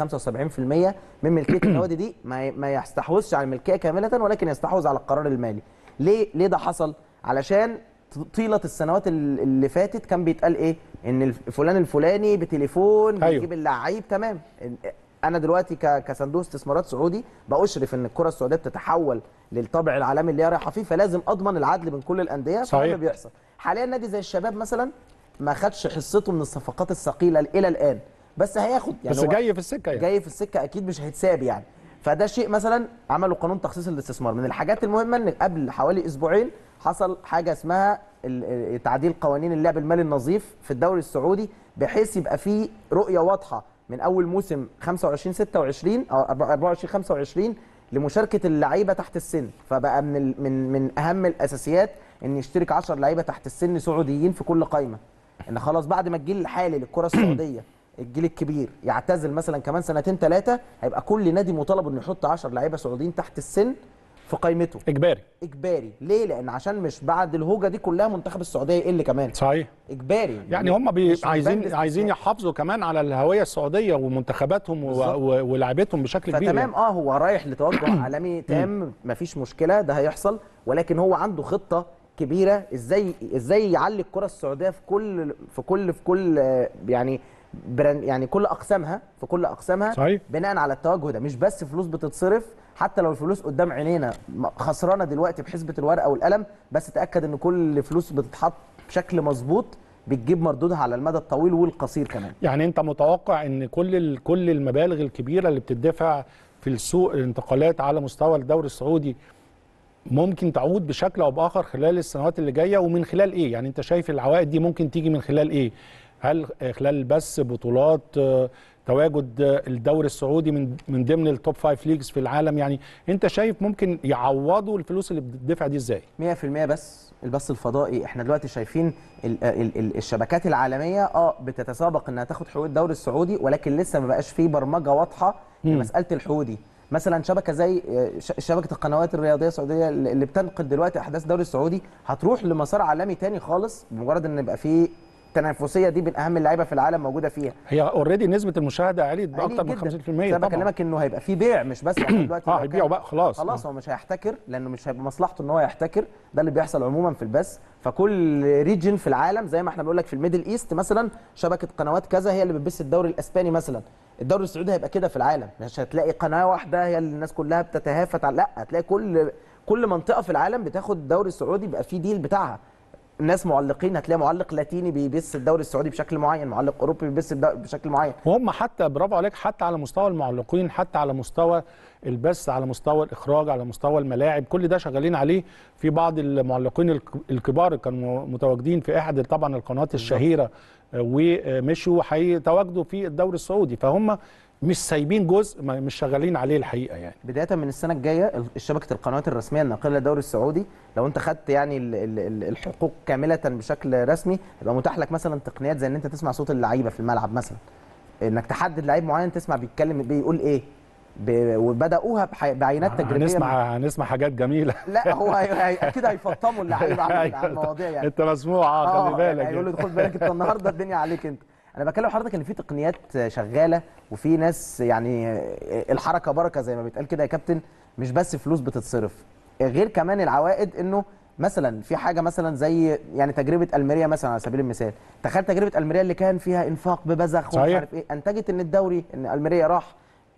من ملكيه النوادي دي، ما يستحوذش على الملكيه كامله ولكن يستحوذ على القرار المالي. ليه ده حصل؟ علشان طيله السنوات اللي فاتت كان بيتقال ايه؟ ان فلان الفلاني بتليفون بيجيب اللعيب. تمام، انا دلوقتي كصندوق استثمارات سعودي بأشرف ان الكره السعوديه بتتحول للطابع العالمي اللي هي رايحه فيه، فلازم اضمن العدل بين كل الانديه. صحيح. اللي بيحصل حاليا نادي زي الشباب مثلا ما خدش حصته من الصفقات الثقيله الى الان، بس هياخد يعني، بس جاي في السكه يعني، جاي في السكه اكيد مش هيتساب يعني. فده شيء مثلا عملوا قانون تخصيص الاستثمار. من الحاجات المهمه ان قبل حوالي اسبوعين حصل حاجه اسمها تعديل قوانين اللعب المالي النظيف في الدوري السعودي، بحيث يبقى فيه رؤيه واضحه من اول موسم 25 26 او 24 25 لمشاركه اللعيبه تحت السن. فبقى من اهم الاساسيات ان يشترك 10 لعيبه تحت السن سعوديين في كل قائمه، ان خلاص بعد ما الجيل الحالي للكره السعوديه الجيل الكبير يعتزل مثلا كمان سنتين ثلاثه، هيبقى كل نادي مطالب انه يحط 10 لعيبه سعوديين تحت السن في قائمته اجباري. ليه؟ لان عشان مش بعد الهوجه دي كلها منتخب السعوديه يقل كمان. صحيح، اجباري يعني هم عايزين يحافظوا كمان على الهويه السعوديه ومنتخباتهم ولاعبتهم بشكل كبير. فتمام يعني. هو رايح لتوجه عالمي تام، مفيش مشكله، ده هيحصل، ولكن هو عنده خطه كبيره ازاي يعلي الكره السعوديه في كل يعني كل اقسامها، صحيح. بناء على التوجه ده. مش بس فلوس بتتصرف، حتى لو الفلوس قدام عينينا خسرانه دلوقتي بحسبه الورقه والقلم، بس تاكد ان كل فلوس بتتحط بشكل مظبوط بتجيب مردودها على المدى الطويل والقصير كمان. يعني انت متوقع ان كل المبالغ الكبيره اللي بتدفع في السوق الانتقالات على مستوى الدوري السعودي ممكن تعود بشكل او باخر خلال السنوات اللي جايه؟ ومن خلال ايه؟ يعني انت شايف العوائد دي ممكن تيجي من خلال ايه؟ هل خلال بس بطولات، تواجد الدوري السعودي من ضمن التوب 5 ليجز في العالم؟ يعني انت شايف ممكن يعوضوا الفلوس اللي بتدفع دي ازاي؟ 100% بس البث الفضائي. احنا دلوقتي شايفين الشبكات العالميه بتتسابق انها تاخد حقوق الدوري السعودي، ولكن لسه ما بقاش فيه برمجه واضحه لمساله الحقوق دي. مثلا شبكه زي شبكه القنوات الرياضيه السعوديه اللي بتنقل دلوقتي احداث الدوري السعودي هتروح لمسار عالمي تاني خالص، بمجرد ان يبقى فيه التنافسيه دي من اهم اللعيبه في العالم موجوده فيها. هي اوريدي نسبه المشاهده عليت باكثر من 50%. انا بكلمك انه هيبقى في بيع، مش بس يعني دلوقتي هيبيعوا بقى خلاص هو مش هيحتكر، لانه مش هيبقى مصلحته ان هو يحتكر. ده اللي بيحصل عموما في البث. فكل ريجن في العالم زي ما احنا بنقول لك في الميدل ايست مثلا شبكه قنوات كذا هي اللي بتبث الدوري الاسباني مثلا. الدوري السعودي هيبقى كده في العالم، مش هتلاقي قناه واحده هي اللي الناس كلها بتتهافت على، لا هتلاقي كل منطقه في العالم بتاخد الدوري السعودي، بيبقى فيه ديل بتاعها. الناس معلقين، هتلاقي معلق لاتيني بيبث الدوري السعودي بشكل معين، معلق اوروبي بيبث بشكل معين. وهم حتى برافو عليك، حتى على مستوى المعلقين، حتى على مستوى البث، على مستوى الاخراج، على مستوى الملاعب، كل ده شغالين عليه. في بعض المعلقين الكبار كانوا متواجدين في احد طبعا القنوات الشهيره ومشوا هيتواجدوا في الدوري السعودي، فهم مش سايبين جزء مش شغالين عليه الحقيقه. يعني بدايه من السنه الجايه شبكه القنوات الرسميه الناقله للدوري السعودي، لو انت خدت يعني الحقوق كامله بشكل رسمي، يبقى متاح لك مثلا تقنيات زي ان انت تسمع صوت اللعيبه في الملعب مثلا، انك تحدد لعيب معين تسمع بيتكلم بيقول ايه، وبداوها بعينات تجريبيه. هنسمع حاجات جميله. لا هو اكيد هيفطموا اللعيبه على المواضيع يعني. انت مسموع خلي بالك. يعني هيقولوا خد بالك انت النهارده الدنيا عليك انت. انا بكلم حضرتك ان في تقنيات شغاله وفي ناس، يعني الحركه بركه زي ما بيتقال كده يا كابتن، مش بس فلوس بتتصرف، غير كمان العوائد. انه مثلا في حاجه مثلا زي يعني تجربه الميريا مثلا على سبيل المثال، تخيل تجربه الميريا اللي كان فيها انفاق ببذخ ومش عارف ايه، انتجت ان الدوري ان الميريا راح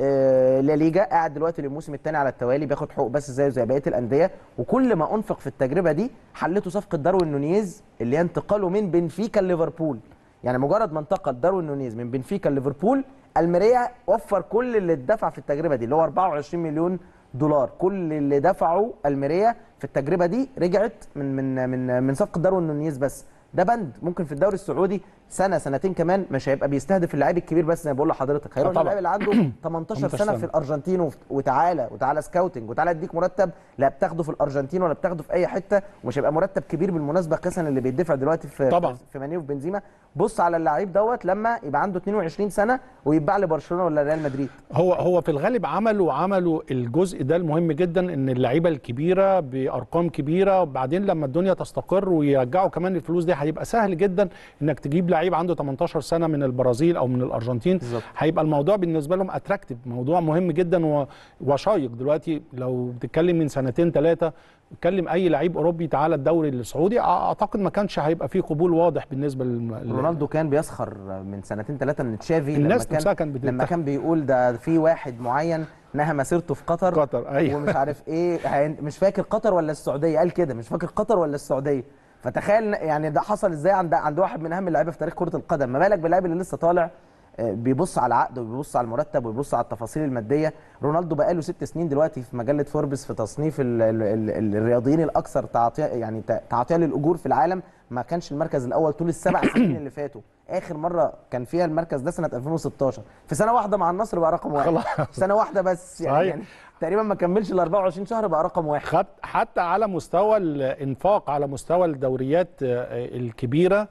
لا ليجا، قاعد دلوقتي للموسم الثاني على التوالي بياخد حقوق بس زي بقيه الانديه. وكل ما انفق في التجربه دي حلته صفقه داروين نونيز اللي هي انتقاله من بنفيكا لليفربول. يعني مجرد ما انتقل داروين نونيز من بنفيكا لليفربول، الميريا وفر كل اللي اتدفع في التجربه دي اللي هو 24 مليون دولار. كل اللي دفعه الميريا في التجربه دي رجعت من صفقه داروين نونيز بس. ده بند ممكن في الدوري السعودي سنه سنتين كمان مش هيبقى بيستهدف اللاعب الكبير بس، زي ما بقول لحضرتك هيروح اللاعب اللي عنده 18 سنه في الارجنتين وتعالى سكاوتنج وتعالى اديك مرتب لا بتاخده في الارجنتين ولا بتاخده في اي حته، ومش هيبقى مرتب كبير بالمناسبه قياسا اللي بيدفع دلوقتي في ماني وفي بنزيما. بص على اللعيب دوت لما يبقى عنده 22 سنه ويتباع لبرشلونه ولا ريال مدريد. هو في الغالب عملوا الجزء ده المهم جدا، ان اللعيبه الكبيره بارقام كبيره، وبعدين لما الدنيا تستقر ويرجعوا كمان الفلوس دي هيبقى سهل جدا انك تجيب لعيب عنده 18 سنه من البرازيل او من الارجنتين بالزبط. هيبقى الموضوع بالنسبه لهم اتراكتيف، موضوع مهم جدا وشايق. دلوقتي لو بتتكلم من سنتين ثلاثه تكلم اي لعيب اوروبي تعالى الدوري السعودي، اعتقد ما كانش هيبقى فيه قبول واضح بالنسبه رونالدو كان بيسخر من سنتين ثلاثه من تشافي، الناس لما كان بيقول ده في واحد معين نهى مسيرته في قطر أيوة. ومش عارف ايه، مش فاكر قطر ولا السعوديه، قال كده مش فاكر قطر ولا السعوديه. فتخيل يعني ده حصل ازاي عند واحد من اهم اللعيبه في تاريخ كره القدم، ما بالك باللاعب اللي لسه طالع بيبص على العقد وبيبص على المرتب وبيبص على التفاصيل الماديه. رونالدو بقاله 6 سنين دلوقتي في مجله فوربس في تصنيف الرياضيين الاكثر تعاطيا للاجور في العالم، ما كانش المركز الاول طول ال7 سنين اللي فاتوا. اخر مره كان فيها المركز ده سنه 2016، في سنه واحده مع النصر بقى رقم 1 سنه واحده بس يعني تقريبا ما كملش ال 24 شهر بقى رقم 1. حتى على مستوى الانفاق، على مستوى الدوريات الكبيره،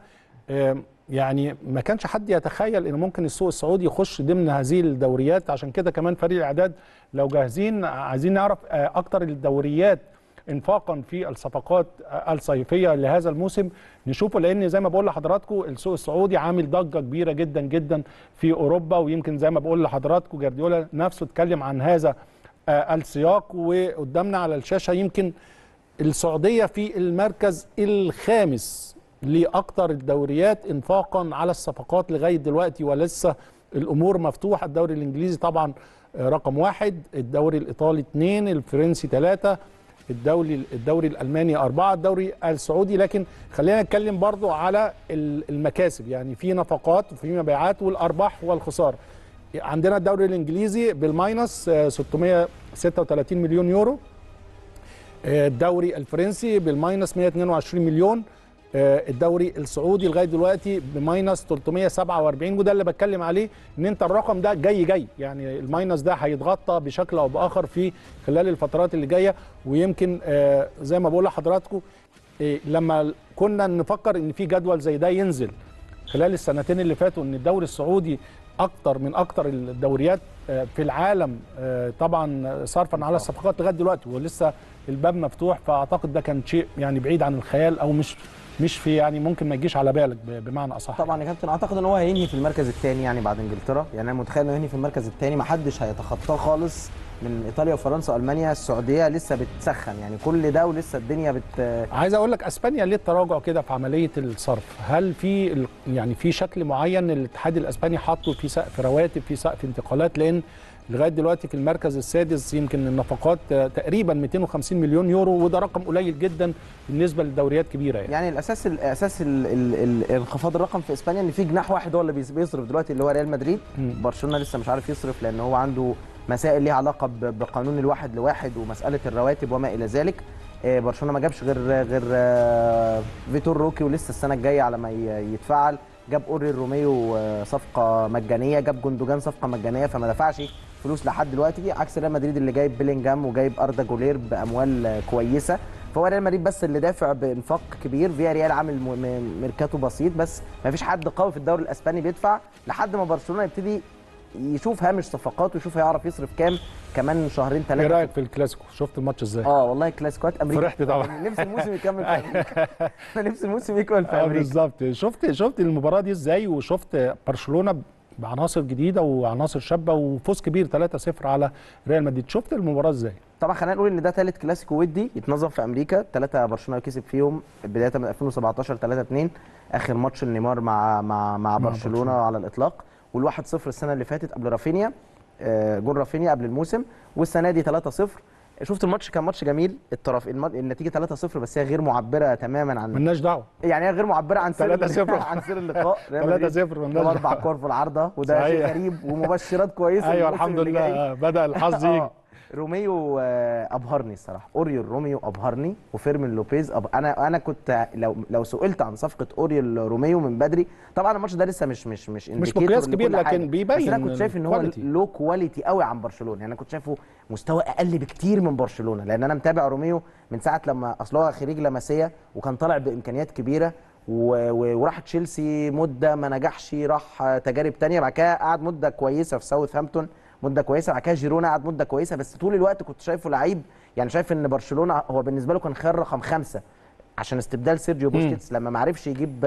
يعني ما كانش حد يتخيل ان ممكن السوق السعودي يخش ضمن هذه الدوريات. عشان كده كمان فريق الاعداد لو جاهزين عايزين نعرف اكتر الدوريات انفاقا في الصفقات الصيفيه لهذا الموسم نشوفه، لان زي ما بقول لحضراتكم السوق السعودي عامل ضجه كبيره جدا جدا في اوروبا. ويمكن زي ما بقول لحضراتكم جارديولا نفسه اتكلم عن هذا السياق، وقدامنا على الشاشه يمكن السعوديه في المركز الخامس لاكثر الدوريات انفاقا على الصفقات لغايه دلوقتي، ولسه الامور مفتوحه. الدوري الانجليزي طبعا رقم 1، الدوري الايطالي 2، الفرنسي 3، الدوري الالماني 4، الدوري السعودي. لكن خلينا نتكلم برضو على المكاسب، يعني في نفقات وفي مبيعات والارباح والخساره. عندنا الدوري الانجليزي بالماينس 636 مليون يورو، الدوري الفرنسي بالماينس 122 مليون، الدوري السعودي لغايه دلوقتي بماينس 347. وده اللي بتكلم عليه، ان انت الرقم ده جاي يعني الماينس ده هيتغطى بشكل او باخر في خلال الفترات اللي جايه. ويمكن زي ما بقول لحضراتكم لما كنا نفكر ان في جدول زي ده ينزل خلال السنتين اللي فاتوا، ان الدوري السعودي اكتر من اكتر الدوريات في العالم طبعا صرفا على الصفقات لغايه دلوقتي، ولسه الباب مفتوح، فاعتقد ده كان شيء يعني بعيد عن الخيال، او مش في يعني ممكن ما يجيش على بالك بمعنى اصح. طبعا يا كابتن اعتقد ان هو هينهي في المركز الثاني يعني بعد انجلترا، يعني انا متخيل انه هينهي في المركز الثاني، ما حدش هيتخطاه خالص من ايطاليا وفرنسا والمانيا. السعوديه لسه بتسخن يعني كل ده ولسه الدنيا عايز اقول لك اسبانيا ليه التراجع كده في عمليه الصرف؟ هل في يعني في شكل معين الاتحاد الاسباني حاطه في سقف رواتب، في سقف انتقالات؟ لان لغايه دلوقتي في المركز السادس يمكن النفقات تقريبا 250 مليون يورو، وده رقم قليل جدا بالنسبه لدوريات كبيره يعني الاساس انخفاض الرقم في اسبانيا ان في جناح واحد هو اللي بيصرف دلوقتي اللي هو ريال مدريد. برشلونه لسه مش عارف يصرف لان هو عنده مسائل ليها علاقه بقانون الواحد لواحد ومساله الرواتب وما الى ذلك. برشلونه ما جابش غير فيتور روكي، ولسه السنه الجايه على ما يتفعل. جاب اوريل روميو صفقه مجانيه، جاب جوندوجان صفقه مجانيه، فما دفعش فلوس لحد دلوقتي، عكس ريال مدريد اللي جايب بيلينجهام وجايب اردا جولير باموال كويسه. فهو ريال مدريد بس اللي دافع بانفاق كبير، فيا ريال عامل ميركاتو بسيط، بس ما فيش حد قوي في الدوري الاسباني بيدفع لحد ما برشلونه يبتدي يشوف هامش صفقات ويشوف هيعرف يصرف كام كمان شهرين ثلاثه. ايه رايك في الكلاسيكو؟ شفت الماتش ازاي؟ والله كلاسيكوات امريكا فرحت طبعا. نفسي الموسم يكمل في امريكا. انا نفسي الموسم يكمل في امريكا. بالظبط. شفت المباراه دي ازاي؟ وشفت برشلونه بعناصر جديده وعناصر شابه وفوز كبير 3-0 على ريال مدريد، شفت المباراه ازاي؟ طبعا خلينا نقول ان ده ثالث كلاسيكو ودي يتنظم في امريكا، 3 برشلونه كسب فيهم بدايه من 2017 3-2، اخر ماتش النيمار مع برشلونه على الاطلاق، وال1-0 السنه اللي فاتت قبل رافينيا، جول رافينيا قبل الموسم، والسنه دي 3-0. شفت الماتش كان ماتش جميل، النتيجه 3-0 بس هي غير معبره تماما عن مالناش دعوه، يعني هي غير معبره عن سير 3-0 عن سير اللقاء. 3-0 مالناش 4 كور في العارضه، وده شيء غريب ومبشرات كويسه. ايوه الحمد لله بدا الحظ يجي. روميو ابهرني الصراحه، اوريول روميو ابهرني، وفيرمين لوبيز انا كنت لو سئلت عن صفقه اوريول روميو من بدري، طبعا الماتش ده لسه مش مقياس كبير لكن بيبين، بس انا كنت شايف ان هو لو كواليتي قوي عن برشلونه، يعني انا كنت شايفه مستوى اقل بكتير من برشلونه، لان انا متابع روميو من ساعه لما اصل هو خريج لاماسيا وكان طالع بامكانيات كبيره، وراح تشيلسي مده ما نجحش، راح تجارب ثانيه، بعد كده قعد مده كويسه في ساوثهامبتون مده كويسه، بعد كده جيرونا قعد مده كويسه، بس طول الوقت كنت شايفه لعيب، يعني شايف ان برشلونه هو بالنسبه له كان خيار رقم 5 عشان استبدال سيرجيو بوسكيتس لما ما عرفش يجيب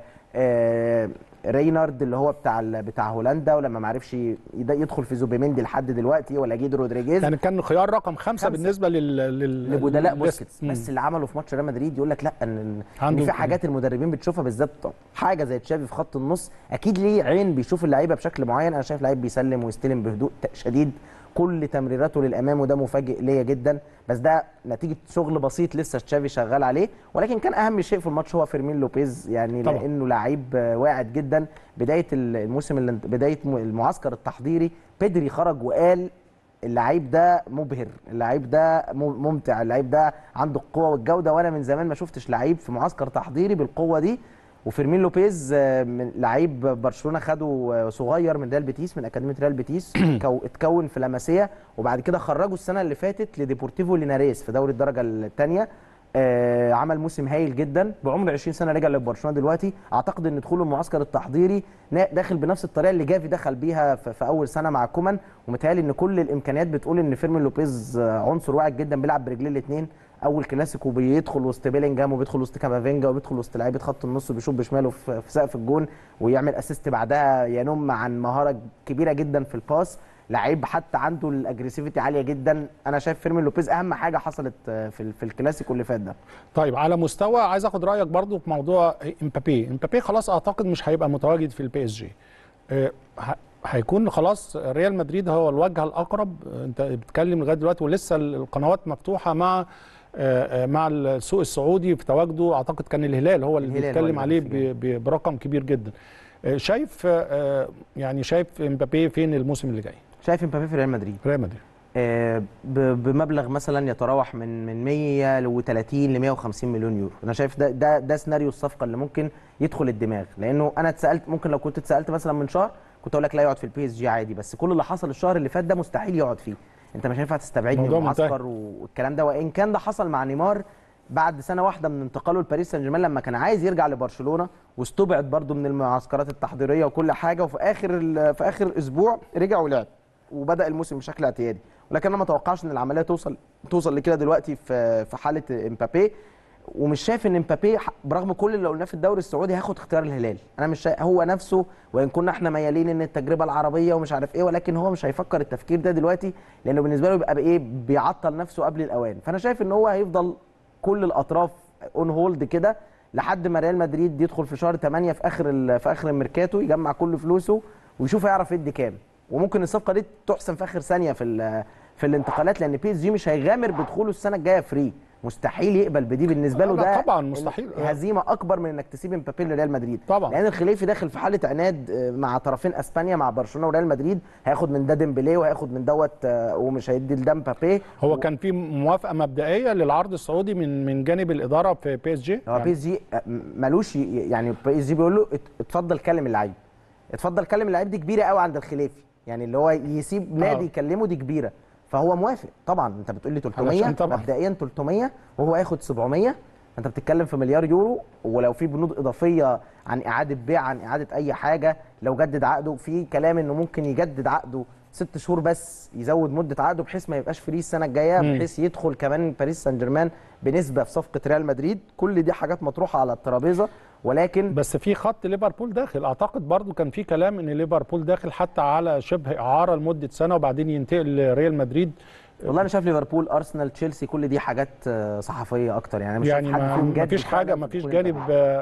رينارد اللي هو بتاع هولندا، ولما ما عرفش يدخل في زوبيميندي لحد دلوقتي، ولا جيد رودريجيز، يعني كان خيار رقم 5 بالنسبه لبدلاء بوسكيتس. بس اللي عمله في ماتش ريال مدريد يقول لك لا ان في حاجات المدربين بتشوفها، بالذات حاجه زي تشافي في خط النص اكيد ليه عين بيشوف اللعيبه بشكل معين. انا شايف لعيب بيسلم ويستلم بهدوء شديد، كل تمريراته للامام، وده مفاجئ ليا جدا، بس ده نتيجه شغل بسيط لسه تشافي شغال عليه. ولكن كان اهم شيء في الماتش هو فيرمين لوبيز، يعني طبعا. لانه لعيب واعد جدا. بدايه الموسم بدايه المعسكر التحضيري بيدري خرج وقال اللعيب ده مبهر، اللعيب ده ممتع، اللعيب ده عنده القوه والجوده، وانا من زمان ما شفتش لعيب في معسكر تحضيري بالقوه دي. وفيرمين لوبيز لعيب برشلونه خده صغير من ريال بيتيس، من اكاديميه ريال بيتيس، اتكون في لاماسيا، وبعد كده خرجه السنه اللي فاتت لديبورتيفو ليناريس في دوري الدرجه الثانيه. عمل موسم هايل جدا، بعمر 20 سنه رجع لبرشلونه دلوقتي. اعتقد ان دخوله المعسكر التحضيري داخل بنفس الطريقه اللي جافي دخل بيها في اول سنه مع كومان، ومتهيألي ان كل الامكانيات بتقول ان فيرمين لوبيز عنصر واعد جدا، بيلعب برجليه الاثنين. اول كلاسيكو بيدخل وسط بيلينجهام، وبيدخل وسط كامافينجا، وبيدخل وسط لعيبه خط النص، وبيشوط بشماله في سقف الجون، ويعمل اسيست بعدها، ينم عن مهاره كبيره جدا في الباس. لعيب حتى عنده الاجريسيفيتي عاليه جدا. انا شايف فيرمين لوبيز اهم حاجه حصلت في الكلاسيكو اللي فات ده. طيب على مستوى عايز اخد رايك برضو في موضوع امبابي خلاص اعتقد مش هيبقى متواجد في البي اس جي، هيكون خلاص ريال مدريد هو الوجهه الاقرب. انت بتتكلم لغايه دلوقتي ولسه القنوات مفتوحه مع السوق السعودي في تواجده، اعتقد كان الهلال هو اللي بيتكلم عليه برقم كبير جدا. شايف شايف امبابي فين الموسم اللي جاي؟ شايف امبابي في ريال مدريد. بمبلغ مثلا يتراوح من 130 ل 150 مليون يورو. انا شايف ده سيناريو الصفقه اللي ممكن يدخل الدماغ، لانه انا اتسالت، ممكن لو كنت اتسالت مثلا من شهر كنت اقول لك لا يقعد في البي اس جي عادي، بس كل اللي حصل الشهر اللي فات ده مستحيل يقعد فيه. انت مش هينفع تستبعدني من المعسكر والكلام ده، وان كان ده حصل مع نيمار بعد سنه واحده من انتقاله لباريس سان جيرمان لما كان عايز يرجع لبرشلونه، واستبعد برده من المعسكرات التحضيريه وكل حاجه، وفي اخر اسبوع رجع ولعب وبدا الموسم بشكل اعتيادي. ولكن انا ما اتوقعش ان العمليه توصل لكده دلوقتي في حاله امبابي. ومش شايف ان امبابي برغم كل اللي قلناه في الدوري السعودي هياخد اختيار الهلال. انا مش شايف هو نفسه، وان كنا احنا ميالين ان التجربه العربيه ومش عارف ايه، ولكن هو مش هيفكر التفكير ده دلوقتي، لانه بالنسبه له بيبقى بايه، بيعطل نفسه قبل الاوان. فانا شايف ان هو هيفضل كل الاطراف اون هولد كده لحد ما ريال مدريد يدخل في شهر 8 في اخر الميركاتو، يجمع كل فلوسه ويشوف هيعرف يدي كام. وممكن الصفقه دي تحسم في اخر ثانيه في الانتقالات، لان بي اس جي مش هيغامر بدخوله السنه الجايه فري، مستحيل يقبل بدي. بالنسبه له ده طبعا مستحيل، هزيمه اكبر من انك تسيب امبابي لريال مدريد طبعا، لان الخليفي داخل في حاله عناد مع طرفين اسبانيا، مع برشلونه وريال مدريد. هياخد من ده ديمبلي وهياخد من دوت ومش هيدي لده امبابي. هو كان في موافقه مبدئيه للعرض السعودي من جانب الاداره في بي اس جي. هو بي اس جي ملوش، يعني بي اس جي بيقول له اتفضل كلم اللعيب، اتفضل كلم اللعيب، دي كبيره قوي عند الخليفي، يعني اللي هو يسيب نادي يكلمه دي كبيره. فهو موافق طبعا. انت بتقول لي 300 مبدئيا 300 وهو هياخد 700، انت بتتكلم في مليار يورو. ولو في بنود اضافيه عن اعاده بيع، عن اعاده اي حاجه، لو جدد عقده، في كلام انه ممكن يجدد عقده 6 شهور بس، يزود مده عقده بحيث ما يبقاش فري السنه الجايه، بحيث يدخل كمان باريس سان جيرمان بنسبه في صفقه ريال مدريد. كل دي حاجات مطروحه على الترابيزه. ولكن بس في خط ليفربول داخل، اعتقد برضو كان في كلام ان ليفربول داخل حتى على شبه اعاره لمده سنه وبعدين ينتقل لريال مدريد. والله انا شايف ليفربول، ارسنال، تشيلسي، كل دي حاجات صحفيه اكتر. يعني مش يعني ما فيش حاجه، ما فيش جانب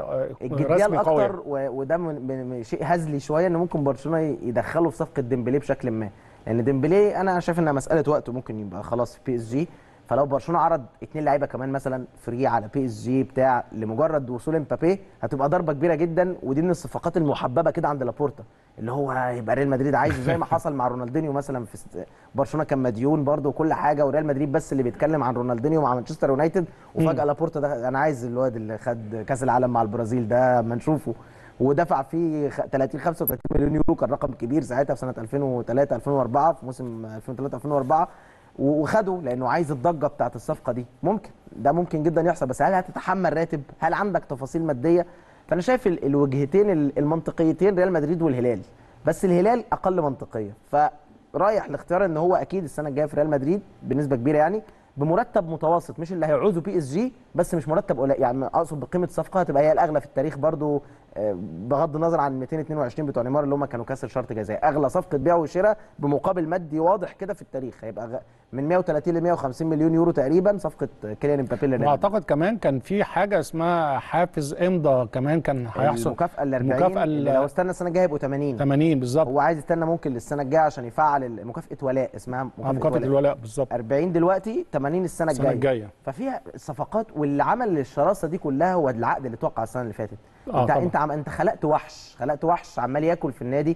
رسمي قوي اكتر. وده شيء هزلي شويه ان ممكن برشلونه يدخله في صفقه ديمبلي بشكل ما، لان ديمبلي انا شايف انها مساله وقت، ممكن يبقى خلاص في بي اس جي. فلو برشلونه عرض 2 لعيبه كمان مثلا فري على بي اس جي بتاع لمجرد وصول امبابي، هتبقى ضربه كبيره جدا. ودي من الصفقات المحببه كده عند لابورتا، اللي هو يبقى ريال مدريد عايزه، زي ما حصل مع رونالدينيو مثلا في برشلونه كان مديون برده وكل حاجه، وريال مدريد بس اللي بيتكلم عن رونالدينيو مع مانشستر يونايتد. وفجاه لابورتا ده انا عايز الواد اللي خد كاس العالم مع البرازيل ده اما نشوفه، ودفع فيه 35 مليون يورو، كان رقم كبير ساعتها في سنه 2003 2004 في موسم 2003 2004، وخده لانه عايز الضجه بتاعت الصفقه دي. ممكن جدا يحصل، بس هل هتتحمل راتب؟ هل عندك تفاصيل ماديه؟ فانا شايف الوجهتين المنطقيتين ريال مدريد والهلال، بس الهلال اقل منطقيه. فرايح لاختيار ان هو اكيد السنه الجايه في ريال مدريد بنسبه كبيره، يعني بمرتب متوسط، مش اللي هيعوزه بي اس جي، بس مش مرتب قليل. يعني اقصد بقيمه الصفقه هتبقى هي الاغلى في التاريخ برضو، بغض النظر عن 222 بتوع نيمار اللي هم كانوا كسر شرط جزائي. اغلى صفقه بيع وشراء بمقابل مادي واضح كده في التاريخ، هيبقى من 130 ل 150 مليون يورو تقريبا صفقه كيليان امبابي. واعتقد كمان كان في حاجه اسمها حافز امضاء كمان كان هيحصل، المكافاه ال 40 اللي لو استنى السنه الجايه هيبقوا 80 بالظبط. هو عايز يستنى ممكن للسنه الجايه عشان يفعل مكافاه ولاء، اسمها مكافاه الولاء بالظبط. 40 دلوقتي، 80 السنه الجايه. ففيها الصفقات واللي عمل الشراسه دي كلها هو العقد اللي اتوقع السنه اللي فاتت. انت خلقت وحش عمال ياكل في النادي.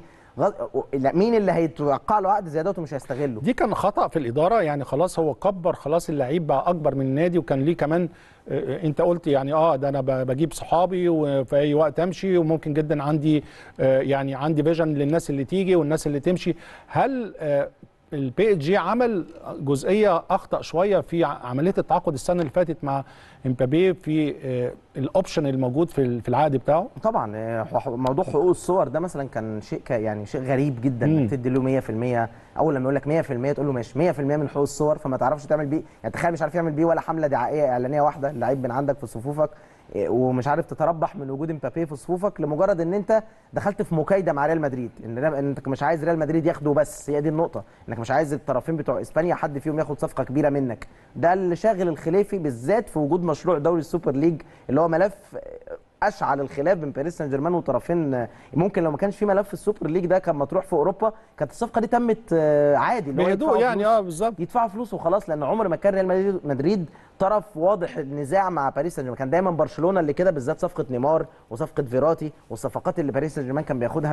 مين اللي هيتوقع له عقد زي دوت ومش هيستغله؟ دي كان خطأ في الإدارة، يعني خلاص هو كبر، خلاص اللعيب بقى أكبر من النادي، وكان ليه كمان أنت قلت يعني ده أنا بجيب صحابي وفي أي وقت أمشي، وممكن جدا عندي يعني عندي فيجن للناس اللي تيجي والناس اللي تمشي. هل البي اس جي عمل جزئيه اخطا شويه في عمليه التعاقد السنه اللي فاتت مع امبابي في الاوبشن الموجود في العقد بتاعه؟ طبعا موضوع حقوق الصور ده مثلا كان شيء يعني شيء غريب جدا انك تدي له 100%. اول لما يقول لك 100% تقول له ماشي 100% من حقوق الصور، فما تعرفش تعمل بيه. يعني تخيل مش عارف يعمل بيه ولا حمله دعائيه اعلانيه واحده، اللعيب من عندك في صفوفك، ومش عارف تتربح من وجود امبابي في صفوفك لمجرد ان انت دخلت في مكايده مع ريال مدريد، ان انت مش عايز ريال مدريد ياخده. بس هي دي النقطه، انك مش عايز الطرفين بتوع اسبانيا حد فيهم ياخد صفقه كبيره منك. ده اللي شاغل الخليفي بالذات في وجود مشروع دوري السوبر ليج، اللي هو ملف اشعل الخلاف بين باريس سان جيرمان وطرفين. ممكن لو ما كانش في ملف السوبر ليج ده كان مطروح في اوروبا، كانت الصفقه دي تمت عادي، اللي هو بهدوء يعني بالظبط يدفعوا فلوس وخلاص. لان عمر ما كان ريال مدريد طرف واضح النزاع مع باريس سان جيرمان، كان دايما برشلونه اللي كده، بالذات صفقه نيمار وصفقه فيراتي والصفقات اللي باريس سان جيرمان كان بياخدها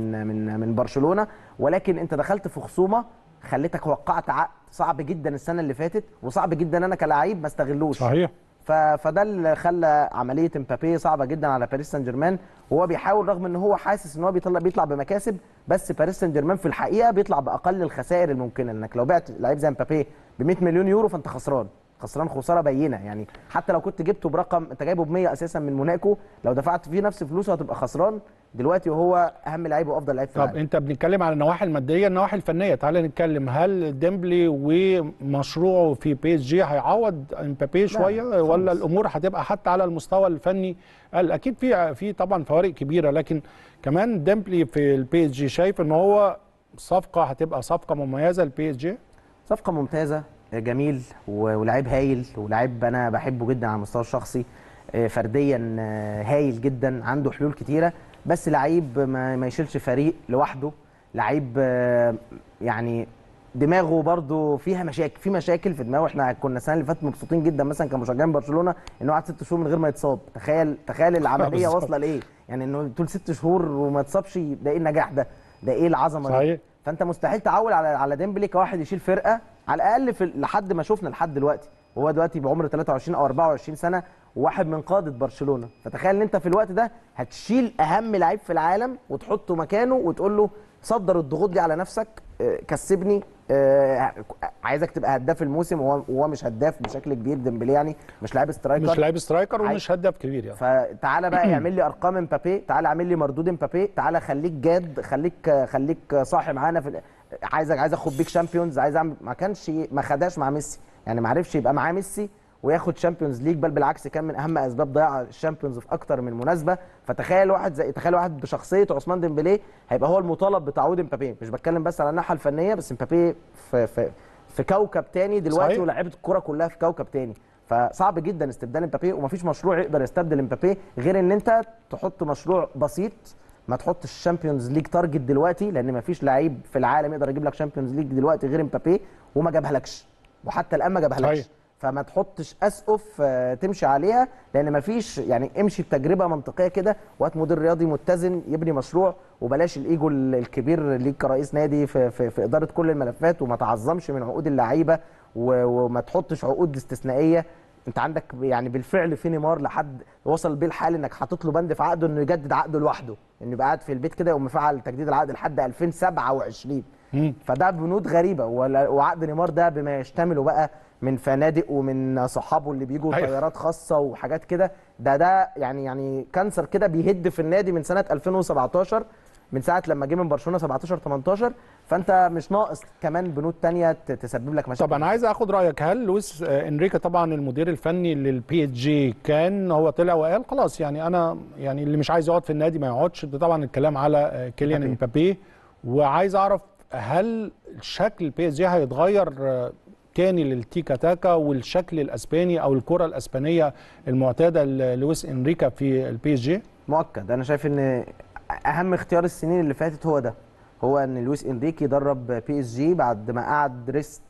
من برشلونه. ولكن انت دخلت في خصومه خليتك وقعت عقد صعب جدا السنه اللي فاتت، وصعب جدا انا كلاعب ما استغلوش. صحيح. فده اللي خلى عمليه امبابي صعبه جدا على باريس سان جيرمان. وهو بيحاول رغم ان هو حاسس ان هو بيطلع بمكاسب، بس باريس سان جيرمان في الحقيقه بيطلع باقل الخسائر الممكنه. انك لو بعت لعيب زي امبابي ب 100 مليون يورو فانت خسران، خسران خساره بينه يعني. حتى لو كنت جبته برقم انت جايبه ب 100 اساسا من موناكو، لو دفعت فيه نفس فلوسه هتبقى خسران دلوقتي، وهو اهم لعيب وافضل لعيب في طب العالم. انت بنتكلم على النواحي الماديه، النواحي الفنيه تعال نتكلم. هل ديمبلي ومشروعه في بي اس جي هيعوض امبابي شويه، ولا الامور هتبقى حتى على المستوى الفني؟ قال اكيد في طبعا فوارق كبيره، لكن كمان ديمبلي في البي اس جي شايف ان هو صفقه هتبقى صفقه مميزه للبي اس جي؟ صفقه ممتازه، جميل ولاعيب هايل، ولاعيب انا بحبه جدا على المستوى الشخصي، فرديا هايل جدا، عنده حلول كتيره، بس لعيب ما يشيلش فريق لوحده، لعيب يعني دماغه برضو فيها مشاكل، في مشاكل في دماغه. احنا كنا السنه اللي فاتت مبسوطين جدا مثلا كمشجعين برشلونه انه قعد 6 شهور من غير ما يتصاب. تخيل العمليه واصله لايه، يعني انه طول 6 شهور وما اتصابش، ده ايه النجاح ده ايه العظمه صحيح. دي؟ فانت مستحيل تعول على ديمبلي كواحد يشيل فرقه على الاقل لحد ما شفنا لحد دلوقتي. وهو دلوقتي بعمر 23 او 24 سنه وواحد من قاده برشلونه، فتخيل ان انت في الوقت ده هتشيل اهم لعيب في العالم وتحطه مكانه وتقول له صدر الضغوط دي على نفسك، كسبني، عايزك تبقى هداف الموسم. وهو مش هداف بشكل كبير ديمبلي، يعني مش لاعب سترايكر ومش هداف كبير يعني. فتعالى بقى اعمل لي ارقام امبابي، تعالى اعمل لي مردود امبابي، تعالى خليك جاد، خليك صاحي معانا عايز اخد بيك شامبيونز، عايز اعمل. ما خداش مع ميسي، يعني ما عرفش يبقى معاه ميسي وياخد شامبيونز ليج، بل بالعكس كان من اهم اسباب ضياع الشامبيونز في اكتر من مناسبه. فتخيل واحد بشخصيه عثمان ديمبلي هيبقى هو المطالب بتعويض امبابي. مش بتكلم بس على الناحيه الفنيه، بس امبابي في كوكب تاني دلوقتي، ولاعيبه الكوره كلها في كوكب تاني، فصعب جدا استبدال امبابي، ومفيش مشروع يقدر يستبدل امبابي غير ان انت تحط مشروع بسيط. ما تحطش الشامبيونز ليج تارجت دلوقتي، لان مفيش لعيب في العالم يقدر يجيب لك شامبيونز ليج دلوقتي غير امبابي، وما جابها لكش، وحتى الان ما جابها لكش. فما تحطش اسقف تمشي عليها، لان مفيش، يعني امشي بتجربه منطقيه كده، وهات مدير رياضي متزن يبني مشروع، وبلاش الايجو الكبير ليك كرئيس نادي في اداره كل الملفات، وما تعظمش من عقود اللعيبه، وما تحطش عقود استثنائيه. انت عندك يعني بالفعل في نيمار لحد وصل بيه الحال انك حاطط له بند في عقده انه يجدد عقده لوحده، انه يبقى قاعد في البيت كده يقوم مفعل تجديد العقد لحد 2027. فده بنود غريبه. وعقد نيمار ده بما يشتمله بقى من فنادق ومن صحابه اللي بيجوا طيارات خاصه وحاجات كده، ده يعني كانسر كده بيهد في النادي من سنه 2017، من ساعه لما جه من برشلونه 17 18. فانت مش ناقص كمان بنود ثانيه تسبب لك مشاكل. طب انا عايز اخد رايك، هل لويس انريكا طبعا المدير الفني للبي اس جي كان هو طلع وقال خلاص يعني انا يعني اللي مش عايز يقعد في النادي ما يقعدش، ده طبعا الكلام على كيليان امبابي، وعايز اعرف هل شكل البي اس جي هيتغير تاني للتيكا تاكا والشكل الاسباني او الكره الاسبانيه المعتاده لويس انريكا في البي اس جي؟ مؤكد. انا شايف ان اهم اختيار السنين اللي فاتت هو ده، هو ان لويس انريكي يدرب بي اس جي بعد ما قعد ريست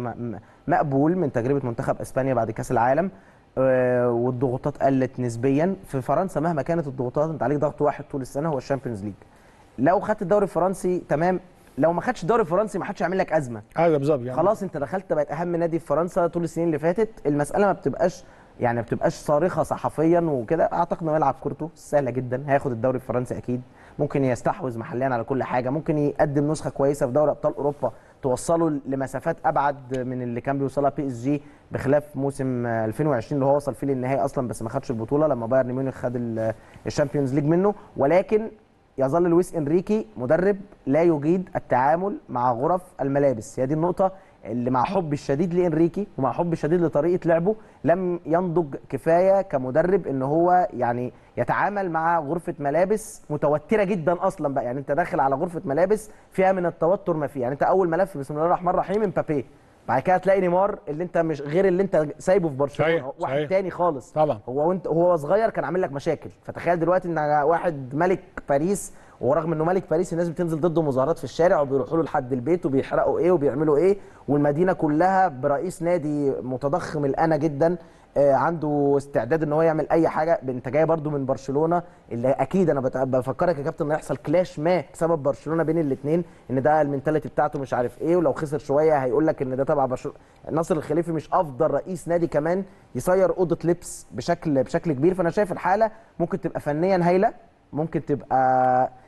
مقبول من تجربه منتخب اسبانيا بعد كاس العالم، والضغوطات قلت نسبيا. في فرنسا مهما كانت الضغوطات انت عليك ضغط واحد طول السنه هو الشامبيونز ليج. لو خدت الدوري الفرنسي تمام، لو ما خدتش الدوري الفرنسي ما حدش هيعمل لك ازمه. ايوه بالظبط، يعني خلاص انت دخلت بقت اهم نادي في فرنسا طول السنين اللي فاتت. المساله ما بتبقاش صارخه صحفيا وكده. اعتقد انه يلعب كورته سهله جدا، هياخد الدوري الفرنسي اكيد، ممكن يستحوذ محليا على كل حاجه، ممكن يقدم نسخه كويسه في دوري ابطال اوروبا توصله لمسافات ابعد من اللي كان بيوصلها بي اس جي، بخلاف موسم 2020 اللي هو وصل فيه للنهائي اصلا بس ما خدش البطوله لما بايرن ميونخ خد الشامبيونز ليج منه. ولكن يظل لويس انريكي مدرب لا يجيد التعامل مع غرف الملابس. هي دي النقطه اللي مع حبي الشديد لانريكي ومع حبي الشديد لطريقه لعبه لم ينضج كفايه كمدرب ان هو يعني يتعامل مع غرفه ملابس متوتره جدا اصلا بقى. يعني انت داخل على غرفه ملابس فيها من التوتر ما فيه. يعني انت اول ملف بسم الله الرحمن الرحيم امبابي، بعد كده تلاقي نيمار اللي انت مش غير اللي انت سايبه في برشلونه، واحد تاني خالص طبعا. هو صغير كان عامل لك مشاكل. فتخيل دلوقتي ان واحد ملك باريس، ورغم انه ملك باريس الناس بتنزل ضده مظاهرات في الشارع وبيروحوا له لحد البيت وبيحرقوا ايه وبيعملوا ايه، والمدينه كلها برئيس نادي متضخم الأنا جدا عنده استعداد ان هو يعمل اي حاجه. انت جاي برده من برشلونه اللي اكيد انا بفكرك يا كابتن ان يحصل كلاش ما بسبب برشلونه بين الاثنين، ان ده المنتاليتي بتاعته مش عارف ايه، ولو خسر شويه هيقول لك ان ده تبع برشلونه. ناصر الخليفي مش افضل رئيس نادي كمان يصير اوضه لبس بشكل كبير. فانا شايف الحاله ممكن تبقى فنيا هايله، ممكن تبقى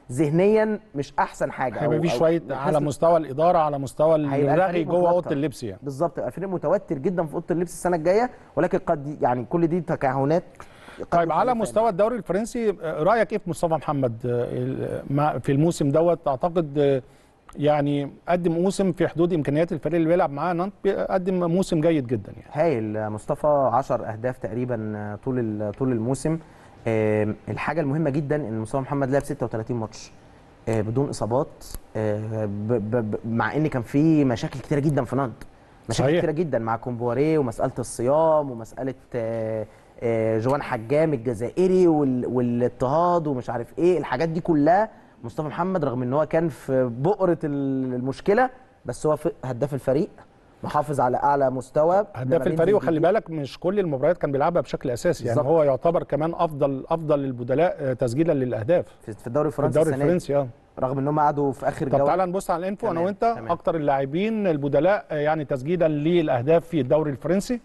ذهنيا مش احسن حاجه، هيبقى في شويه على مستوى الاداره، على مستوى الرغي جوه اوضه اللبس يعني. بالظبط، يبقى الفريق متوتر جدا في اوضه اللبس السنه الجايه، ولكن قد يعني كل دي تكهنات. طيب على مستوى الدوري الفرنسي رايك ايه في مصطفى محمد في الموسم دوت؟ اعتقد يعني قدم موسم في حدود امكانيات الفريق اللي بيلعب معاه نانت، قدم موسم جيد جدا يعني. هايل مصطفى، 10 اهداف تقريبا طول الموسم. الحاجه المهمه جدا ان مصطفى محمد لعب 36 ماتش بدون اصابات، مع ان كان في مشاكل كتيره جدا في نانت، مشاكل كتيره جدا مع كومبواريه، ومساله الصيام، ومساله جوان حجام الجزائري والاضطهاد ومش عارف ايه الحاجات دي كلها. مصطفى محمد رغم ان هو كان في بؤره المشكله، بس هو هداف الفريق، محافظ على اعلى مستوى هداف الفريق. وخلي بالك مش كل المباريات كان بيلعبها بشكل اساسي يعني، هو يعتبر كمان افضل البدلاء تسجيلا للاهداف في الدوري الفرنسي. رغم ان هم قعدوا في اخر جوله. طب تعالى نبص على الانفو انا وانت، اكتر اللاعبين البدلاء يعني تسجيلا للاهداف في الدوري الفرنسي.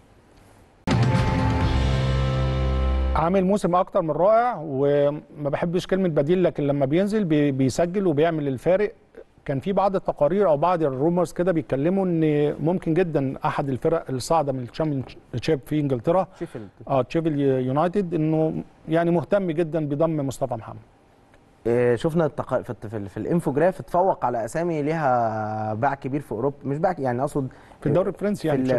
عامل موسم اكتر من رائع، وما بحبش كلمه بديل، لكن لما بينزل بيسجل وبيعمل الفارق. كان في بعض التقارير او بعض الرومرز كده بيتكلموا ان ممكن جدا احد الفرق الصاعده من الشامبيونشيب في انجلترا، تشيفيلد يونايتد، انه يعني مهتم جدا بضم مصطفى محمد. شفنا في الانفوجراف اتفوق على اسامي ليها باع كبير في اوروبا، مش باع يعني اقصد في الدوري الفرنسي يعني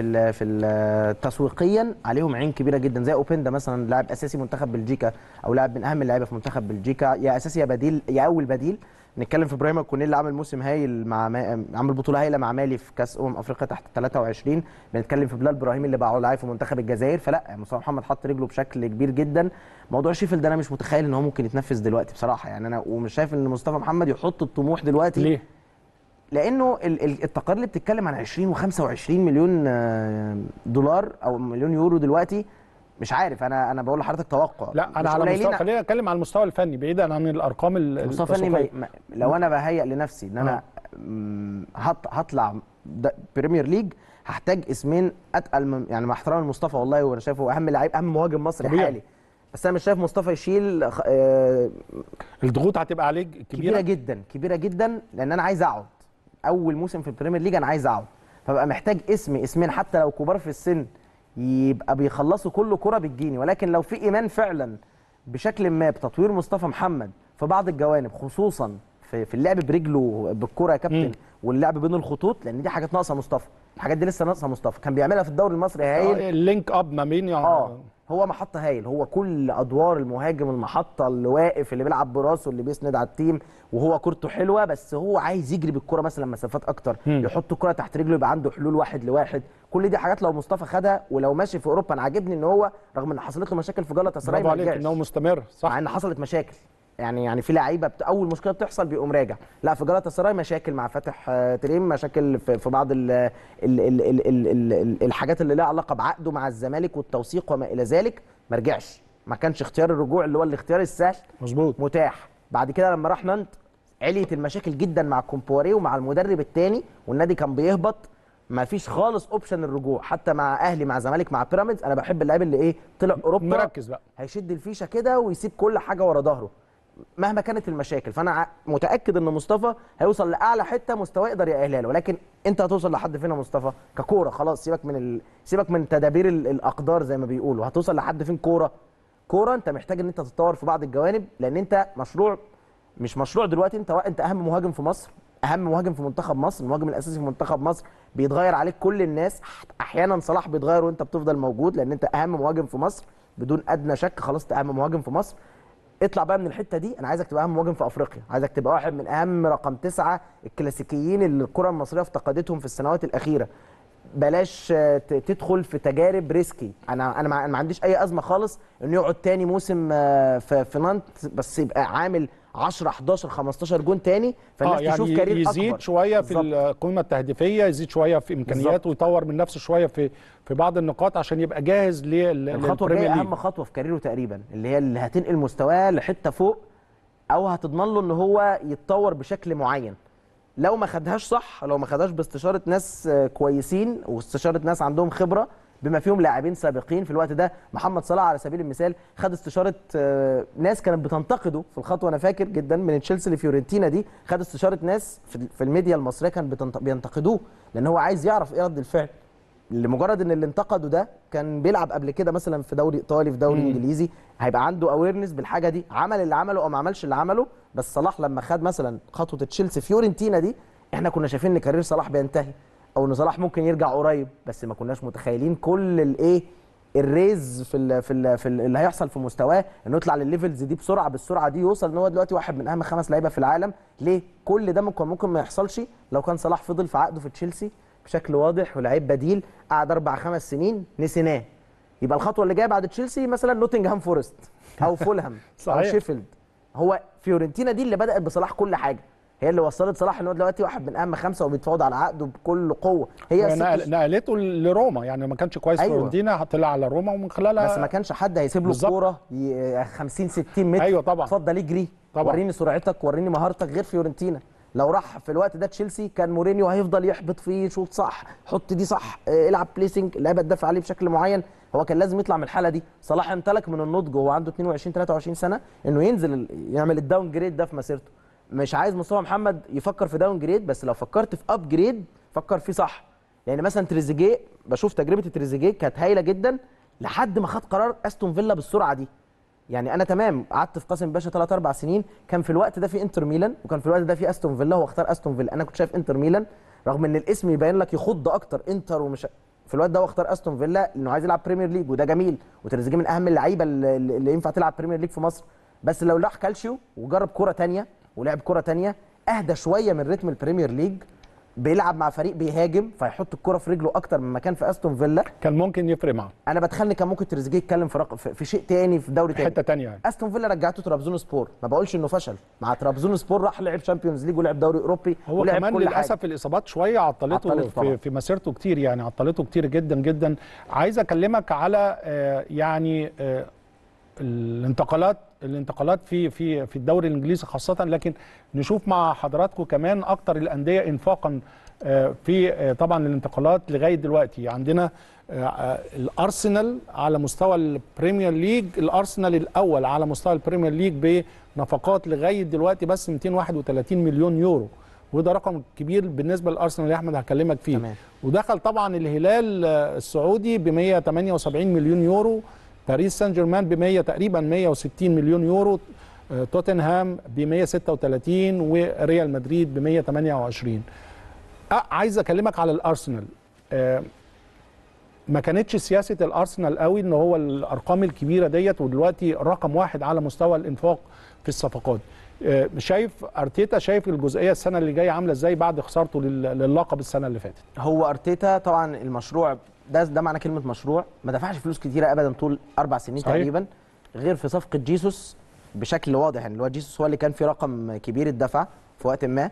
في تسويقيا عليهم عين كبيره جدا، زي اوبندا مثلا، لاعب اساسي منتخب بلجيكا، او لاعب من اهم اللعيبه في منتخب بلجيكا، يا اساسي يا بديل يا اول بديل. نتكلم في ابراهيم كونيل اللي عمل موسم هايل عمل بطوله هايله مع مالي في كاس افريقيا تحت 23. بنتكلم في بلال ابراهيم اللي باعوا لاعب في منتخب الجزائر. فلا مصطفى محمد حط رجله بشكل كبير جدا. موضوع شيفيلد ده انا مش متخيل ان هو ممكن يتنفذ دلوقتي بصراحه يعني، انا ومش شايف ان مصطفى محمد يحط الطموح دلوقتي. ليه؟ لانه التقارير اللي بتتكلم عن 20 و25 مليون دولار او مليون يورو دلوقتي، مش عارف، انا بقول لحضرتك توقع. لا انا على مستوى، خلينا نتكلم على المستوى الفني بعيدا عن الارقام المستوى الفني. لو انا بهيئ لنفسي ان انا هطلع بريمير ليج، هحتاج اسمين اتقل يعني، مع احترام المصطفى والله، وانا شايفه اهم لعيب، اهم مهاجم مصري حالي، بس انا مش شايف مصطفى يشيل. الضغوط هتبقى عليك كبيره جدا كبيره جدا، لان انا عايز اقعد اول موسم في البريمير ليج، انا عايز اقعد، فبقى محتاج اسمين حتى لو كبار في السن يبقى بيخلصوا كل كرة بتجيني. ولكن لو في ايمان فعلا بشكل ما بتطوير مصطفى محمد في بعض الجوانب، خصوصا في اللعب برجله بالكرة يا كابتن، واللعب بين الخطوط، لان دي حاجات ناقصه مصطفى، الحاجات دي لسه ناقصه مصطفى، كان بيعملها في الدوري المصري هايل. اللينك اب ما بين هو محطه هايل، هو كل ادوار المهاجم، المحطه اللي واقف، اللي بيلعب براسه، اللي بيسند على التيم، وهو كورته حلوه، بس هو عايز يجري بالكره مثلا مسافات اكتر، يحط الكره تحت رجله، يبقى عنده حلول 1-1. كل دي حاجات لو مصطفى خدها ولو ماشي في اوروبا، انا عاجبني ان هو رغم ان حصلت له مشاكل في جالاتا سراي ما رجعش، انه مستمر صح، مع ان حصلت مشاكل يعني في لعيبه اول مشكله بتحصل بيقوم راجع. لا في جالاتا سراي مشاكل مع فاتح تريم، مشاكل في بعض الحاجات اللي لها علاقه بعقده مع الزمالك والتوثيق وما الى ذلك، ما رجعش، ما كانش اختيار الرجوع اللي هو الاختيار السهل مظبوط متاح. بعد كده لما راح نانت عليت المشاكل جدا مع كومبواريه ومع المدرب الثاني، والنادي كان بيهبط، ما فيش خالص اوبشن الرجوع، حتى مع اهلي، مع زمالك، مع بيراميدز. انا بحب اللعيب اللي طلع اوروبا مركز بقى، هيشد الفيشه كده ويسيب كل حاجه ورا ظهره مهما كانت المشاكل. فانا متاكد ان مصطفى هيوصل لاعلى حته مستواه يقدر يأهلها له. ولكن انت هتوصل لحد فين يا مصطفى ككوره؟ خلاص سيبك من تدابير الاقدار زي ما بيقولوا، هتوصل لحد فين كوره انت محتاج ان انت تتطور في بعض الجوانب، لان انت مش مشروع دلوقتي، انت اهم مهاجم في مصر، اهم مهاجم في منتخب مصر، المهاجم الاساسي في منتخب مصر، بيتغير عليك كل الناس، احيانا صلاح بيتغير وانت بتفضل موجود، لان انت اهم مهاجم في مصر بدون ادنى شك، خلاص انت اهم مهاجم في مصر. اطلع بقى من الحته دي، انا عايزك تبقى اهم مهاجم في افريقيا، عايزك تبقى واحد من اهم رقم 9 الكلاسيكيين اللي الكره المصريه افتقدتهم في السنوات الاخيره. بلاش تدخل في تجارب ريسكي. انا ما عنديش اي ازمه خالص انه يقعد تاني موسم في نانت، بس يبقى عامل 10 11 15 جون تاني، فالناس يعني تشوف كارير اكبر، يزيد شويه في القيمه التهديفيه، يزيد شويه في امكانياته، ويطور من نفسه شويه في بعض النقاط عشان يبقى جاهز الخطوه الجايه اهم خطوه في كاريره تقريبا، اللي هتنقل مستواه لحته فوق، او هتضمن له ان هو يتطور بشكل معين. لو ما خدهاش صح، لو ما خدهاش باستشاره ناس كويسين واستشاره ناس عندهم خبره، بما فيهم لاعبين سابقين في الوقت ده. محمد صلاح على سبيل المثال خد استشاره ناس كانت بتنتقده في الخطوه، انا فاكر جدا، من تشيلسي لفيورنتينا دي، خد استشاره ناس في الميديا المصريه كان بينتقدوه لان هو عايز يعرف ايه رد الفعل، لمجرد ان اللي انتقده ده كان بيلعب قبل كده مثلا في دوري ايطالي، في دوري انجليزي، هيبقى عنده اويرنس بالحاجه دي، عمل اللي عمله او ما عملش اللي عمله. بس صلاح لما خد مثلا خطوه تشيلسي فيورنتينا دي، احنا كنا شايفين ان كارير صلاح بينتهي او ان صلاح ممكن يرجع قريب، بس ما كناش متخيلين كل الايه الريز اللي هيحصل في مستواه، انه يطلع للليفلز دي بسرعه، بالسرعه دي يوصل ان هو دلوقتي واحد من اهم 5 لعيبه في العالم. ليه؟ كل ده ممكن ما يحصلش لو كان صلاح فضل في عقده في تشيلسي بشكل واضح ولعيب بديل، قعد 4-5 سنين نسيناه. يبقى الخطوه اللي جايه بعد تشيلسي مثلا نوتنغهام فورست او فولهام او شيفيلد. هو فيورنتينا دي اللي بدات بصلاح كل حاجه، هي اللي وصلت صلاح ان هو دلوقتي واحد من اهم 5 وبيتفاوض على عقده بكل قوه. هي نقلته لروما، يعني ما كانش كويس في فيورنتينا، طلع على روما ومن خلالها بس ما كانش حد هيسيب له الكوره 50 60 متر. ايوه طبعا، اتفضل اجري طبعا، وريني سرعتك وريني مهارتك. غير فيورنتينا، لو راح في الوقت ده تشيلسي كان مورينيو هيفضل يحبط فيه، شوط صح، حط دي صح، العب بليسنج، اللعيبه تدافع عليه بشكل معين. هو كان لازم يطلع من الحاله دي. صلاح امتلك من النضج وهو عنده 22 23 سنه انه ينزل يعمل الداون جريد ده في مسيرته. مش عايز مصطفى محمد يفكر في داون جريد، بس لو فكرت في اب جريد فكر فيه صح. يعني مثلا تريزيجيه، بشوف تجربه تريزيجيه كانت هايله جدا لحد ما خد قرار استون فيلا بالسرعه دي. يعني انا تمام قعدت في قاسم باشا 3 4 سنين، كان في الوقت ده في انتر ميلان وكان في الوقت ده في استون فيلا، هو اختار استون فيلا. انا كنت شايف انتر ميلان رغم ان الاسم يبين لك يخض اكتر انتر ومش، في الوقت ده هو اختار استون فيلا انه عايز يلعب بريمير ليج، وده جميل، وتريزيجيه من اهم اللعيبه اللي ينفع تلعب بريمير ليج في مصر. بس لو راح كالشيو وجرب كره ثانيه ولعب كره ثانيه اهدى شويه من رتم البريمير ليج، بيلعب مع فريق بيهاجم فيحط الكره في رجله اكتر من مكان في استون فيلا، كان ممكن يفرق معاه. انا بتخيل كان ممكن تريزيجيه يتكلم في شيء تاني، في دوري تاني، حته تانيه يعني. استون فيلا رجعته ترابزون سبور، ما بقولش انه فشل مع ترابزون سبور، راح لعب شامبيونز ليج ولعب دوري اوروبي، هو ولعب كمان كل للاسف حاجة. الاصابات شويه عطلته في مسيرته كتير، يعني عطلته كتير جدا جدا. عايز اكلمك على يعني الانتقالات في الدوري الانجليزي خاصه، لكن نشوف مع حضراتكم كمان اكتر الانديه انفاقا في طبعا الانتقالات لغايه دلوقتي. عندنا الارسنال على مستوى البريمير ليج، الارسنال الاول على مستوى البريمير ليج بنفقات لغايه دلوقتي بس 231 مليون يورو، وده رقم كبير بالنسبه للارسنال يا احمد هكلمك فيه. تمام. ودخل طبعا الهلال السعودي ب 178 مليون يورو، باريس سان جيرمان ب تقريبا 160 مليون يورو، توتنهام ب 136 وريال مدريد ب 128. عايز اكلمك على الارسنال. ما كانتش سياسه الارسنال قوي ان هو الارقام الكبيره ديت، ودلوقتي رقم 1 على مستوى الانفاق في الصفقات. شايف ارتيتا، شايف الجزئيه السنه اللي جايه عامله ازاي بعد خسارته للقب السنه اللي فاتت؟ هو ارتيتا طبعا المشروع ده معنى كلمه مشروع، ما دفعش فلوس كتيره ابدا طول 4 سنين صحيح. تقريبا، غير في صفقه جيسوس بشكل واضح، يعني اللي هو جيسوس هو اللي كان في رقم كبير اتدفع في وقت ما.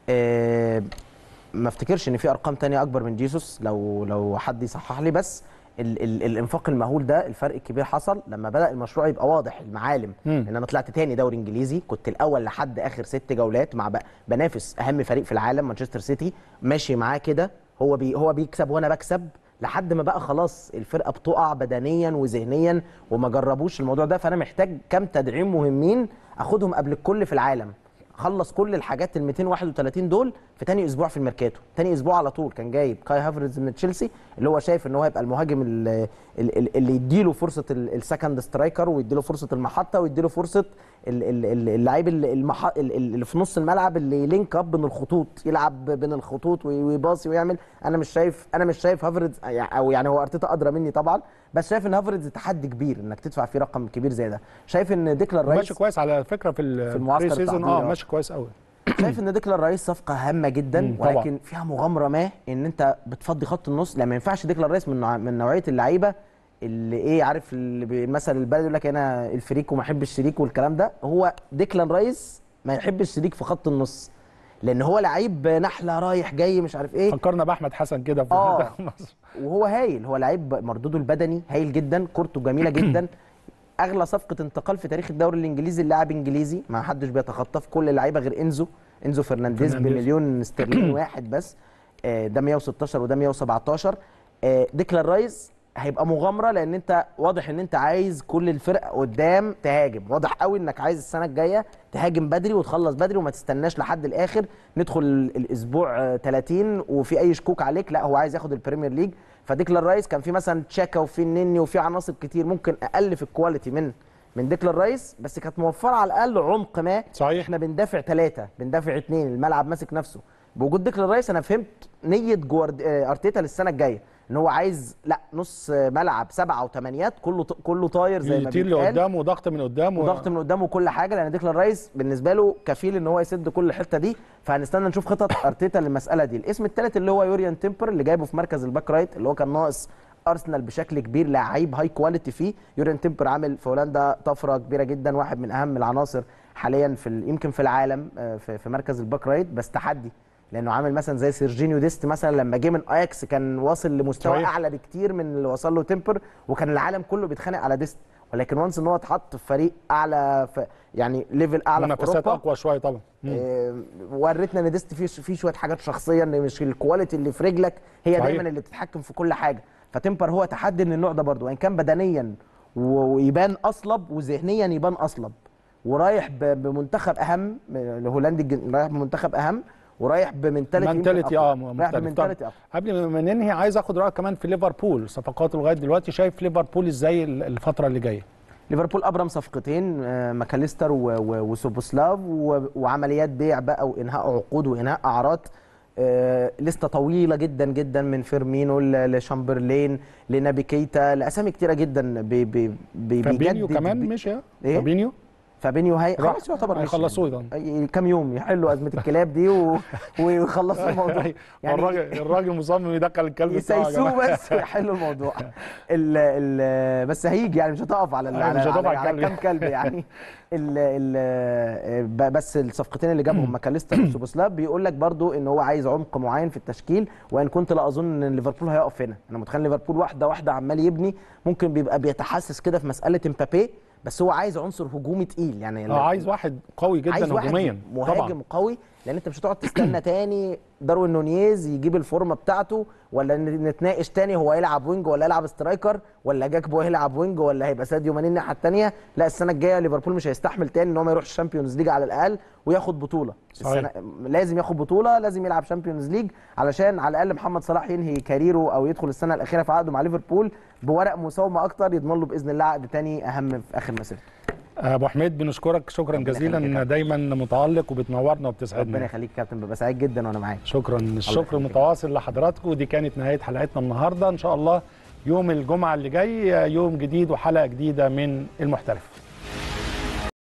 ما افتكرش ان في ارقام تانية اكبر من جيسوس، لو حد يصحح لي. بس الانفاق المهول ده، الفرق الكبير حصل لما بدا المشروع يبقى واضح المعالم. ان انا طلعت تاني دوري انجليزي، كنت الاول لحد اخر 6 جولات مع بنافس اهم فريق في العالم مانشستر سيتي، ماشي معاه كده، هو بيكسب وانا بكسب، لحد ما بقى خلاص الفرقه بتقع بدنيا وذهنيا وما جربوش الموضوع ده. فانا محتاج كام تدعيم مهمين اخدهم قبل الكل في العالم. خلص كل الحاجات ال 231 دول في تاني اسبوع في الميركاتو، تاني اسبوع على طول كان جايب كاي هافرتز من تشيلسي، اللي هو شايف ان هو هيبقى المهاجم اللي يديله فرصه السكند سترايكر، ويديله فرصه المحطه، ويديله فرصه اللعيب اللي في نص الملعب اللي يلينك اب بين الخطوط، يلعب بين الخطوط ويباصي ويعمل. انا مش شايف هافرتز، او يعني هو ارتيتا ادرى مني طبعا، بس شايف ان هافرتز تحدي كبير انك تدفع فيه رقم كبير زي ده. شايف ان ديكلان رايس ماشي كويس على فكره في المعسكر سيزون، ماشي كويس قوي. شايف ان ديكلان رايس صفقه هامه جدا، ولكن فيها مغامره ما، ان انت بتفضي خط النص. لا، ما ينفعش ديكلان رايس من نوعيه اللعيبه اللي عارف اللي مثلا البلد يقول لك انا الفريق وما احبش الشريك والكلام ده. هو ديكلان رايس ما يحبش الشريك في خط النص، لان هو لعيب نحله رايح جاي مش عارف ايه. فكرنا باحمد حسن كده في مصر. وهو هايل، هو لعيب مردوده البدني هايل جدا، كورته جميله جدا. اغلى صفقه انتقال في تاريخ الدوري الانجليزي، اللاعب انجليزي ما حدش بيتخطاه في كل اللعيبه غير انزو فرنانديز بمليون استرليني واحد بس. ده 116 وده 117. ديكلان رايس هيبقى مغامره، لان انت واضح ان انت عايز كل الفرق قدام تهاجم، واضح قوي انك عايز السنه الجايه تهاجم بدري وتخلص بدري وما تستناش لحد الاخر ندخل الاسبوع 30 وفي اي شكوك عليك. لا، هو عايز ياخد البريمير ليج. فديكلان رايس كان في مثلا تشاكا وفي النني وفي عناصر كتير ممكن اقل في الكواليتي من ديكلان رايس، بس كانت موفره على الاقل عمق ما. صحيح. احنا بندافع 3 بندافع 2، الملعب ماسك نفسه. بوجود ديكلان رايس انا فهمت نيه ارتيتا للسنه الجايه، ان هو عايز لا نص ملعب 7 و8 كله طاير زي ما يطير بيتقال، لقدام وضغط من قدام وضغط من قدام وكل حاجه، لان ديكلان رايس بالنسبه له كفيل ان هو يسد كل الحته دي. فهنستنى نشوف خطط ارتيتا للمساله دي. الاسم الثالث اللي هو يوريان تيمبر، اللي جايبه في مركز الباك رايت، اللي هو كان ناقص ارسنال بشكل كبير لعيب هاي كواليتي فيه. يوريان تيمبر عامل في هولندا طفره كبيره جدا، واحد من اهم العناصر حاليا يمكن في العالم في مركز الباك رايت، بس تحدي، لانه عامل مثلا زي سيرجينيو ديست مثلا لما جه من اياكس كان واصل لمستوى صحيح. اعلى بكتير من اللي وصل له تيمبر، وكان العالم كله بيتخانق على ديست. ولكن وانس ان هو اتحط في فريق اعلى، في يعني ليفل اعلى في منافسات اوروبا، اقوى شويه طبعا. وريتنا ان ديست فيه شويه حاجات شخصيه، ان مش الكواليتي اللي في رجلك هي صحيح. دايما اللي بتتحكم في كل حاجه. فتيمبر هو تحدي من النوع ده برضه، وان كان بدنيا ويبان اصلب وذهنيا يبان اصلب، ورايح بمنتخب اهم الهولندي، رايح بمنتخب اهم ورايح بمنتاليتي رايح بمنتاليتي اقوى. قبل ما ننهي عايز اخد رايك كمان في ليفربول، صفقاته لغايه دلوقتي، شايف ليفربول ازاي الفتره اللي جايه؟ ليفربول ابرم صفقتين، ماكاليستر وسوبوسلاف، وعمليات بيع بقى وانهاء عقود وانهاء اعراض. لسته طويله جدا جدا، من فيرمينو لشامبرلين لنابي كيتا، لاسامي كتيره جدا. فابينيو كمان مشي. إيه؟ فابينيو خلاص يعتبر مش هيخلصوه يعني كام يوم يحلوا ازمه الكلاب دي ويخلصوا الموضوع. يعني الراجل مصمم يدخل الكلب يسيسوه بس ويحلوا الموضوع. بس هيجي يعني، مش هتقف على كام كلب يعني. بس الصفقتين اللي جابهم ماكاليستر وسوبوسلاف بيقول لك برضو ان هو عايز عمق معين في التشكيل، وان كنت لا اظن ان ليفربول هيقف هنا. انا متخيل ليفربول واحده واحده عمال يبني، ممكن بيبقى بيتحسس كده في مساله امبابي، بس هو عايز عنصر هجومي تقيل يعني. عايز واحد قوي جدا هجوميا، مهاجم قوي، لان انت مش هتقعد تستنى تاني داروين نونيز يجيب الفورمه بتاعته، ولا نتناقش تاني هو يلعب وينج ولا يلعب سترايكر، ولا جاكبو يلعب وينج ولا هيبقى ساديو ماني الناحيه الثانيه. لا، السنه الجايه ليفربول مش هيستحمل تاني ان هو ما يروحش الشامبيونز ليج على الاقل وياخد بطوله. لازم ياخد بطوله، لازم يلعب شامبيونز ليج علشان على الاقل محمد صلاح ينهي كاريره او يدخل السنه الاخيره في عقده مع ليفربول بورق مساومه اكتر، يضمن له باذن الله عقد تاني اهم في اخر مسيرته. ابو حميد بنشكرك شكرا جزيلا، دايما متالق وبتنورنا وبتسعدنا. ربنا يخليك يا كابتن، ببقى سعيد جدا وانا معاك. شكرا، الشكر متواصل لحضراتكم. ودي كانت نهايه حلقتنا النهارده. ان شاء الله يوم الجمعه اللي جاي يوم جديد وحلقه جديده من المحترف.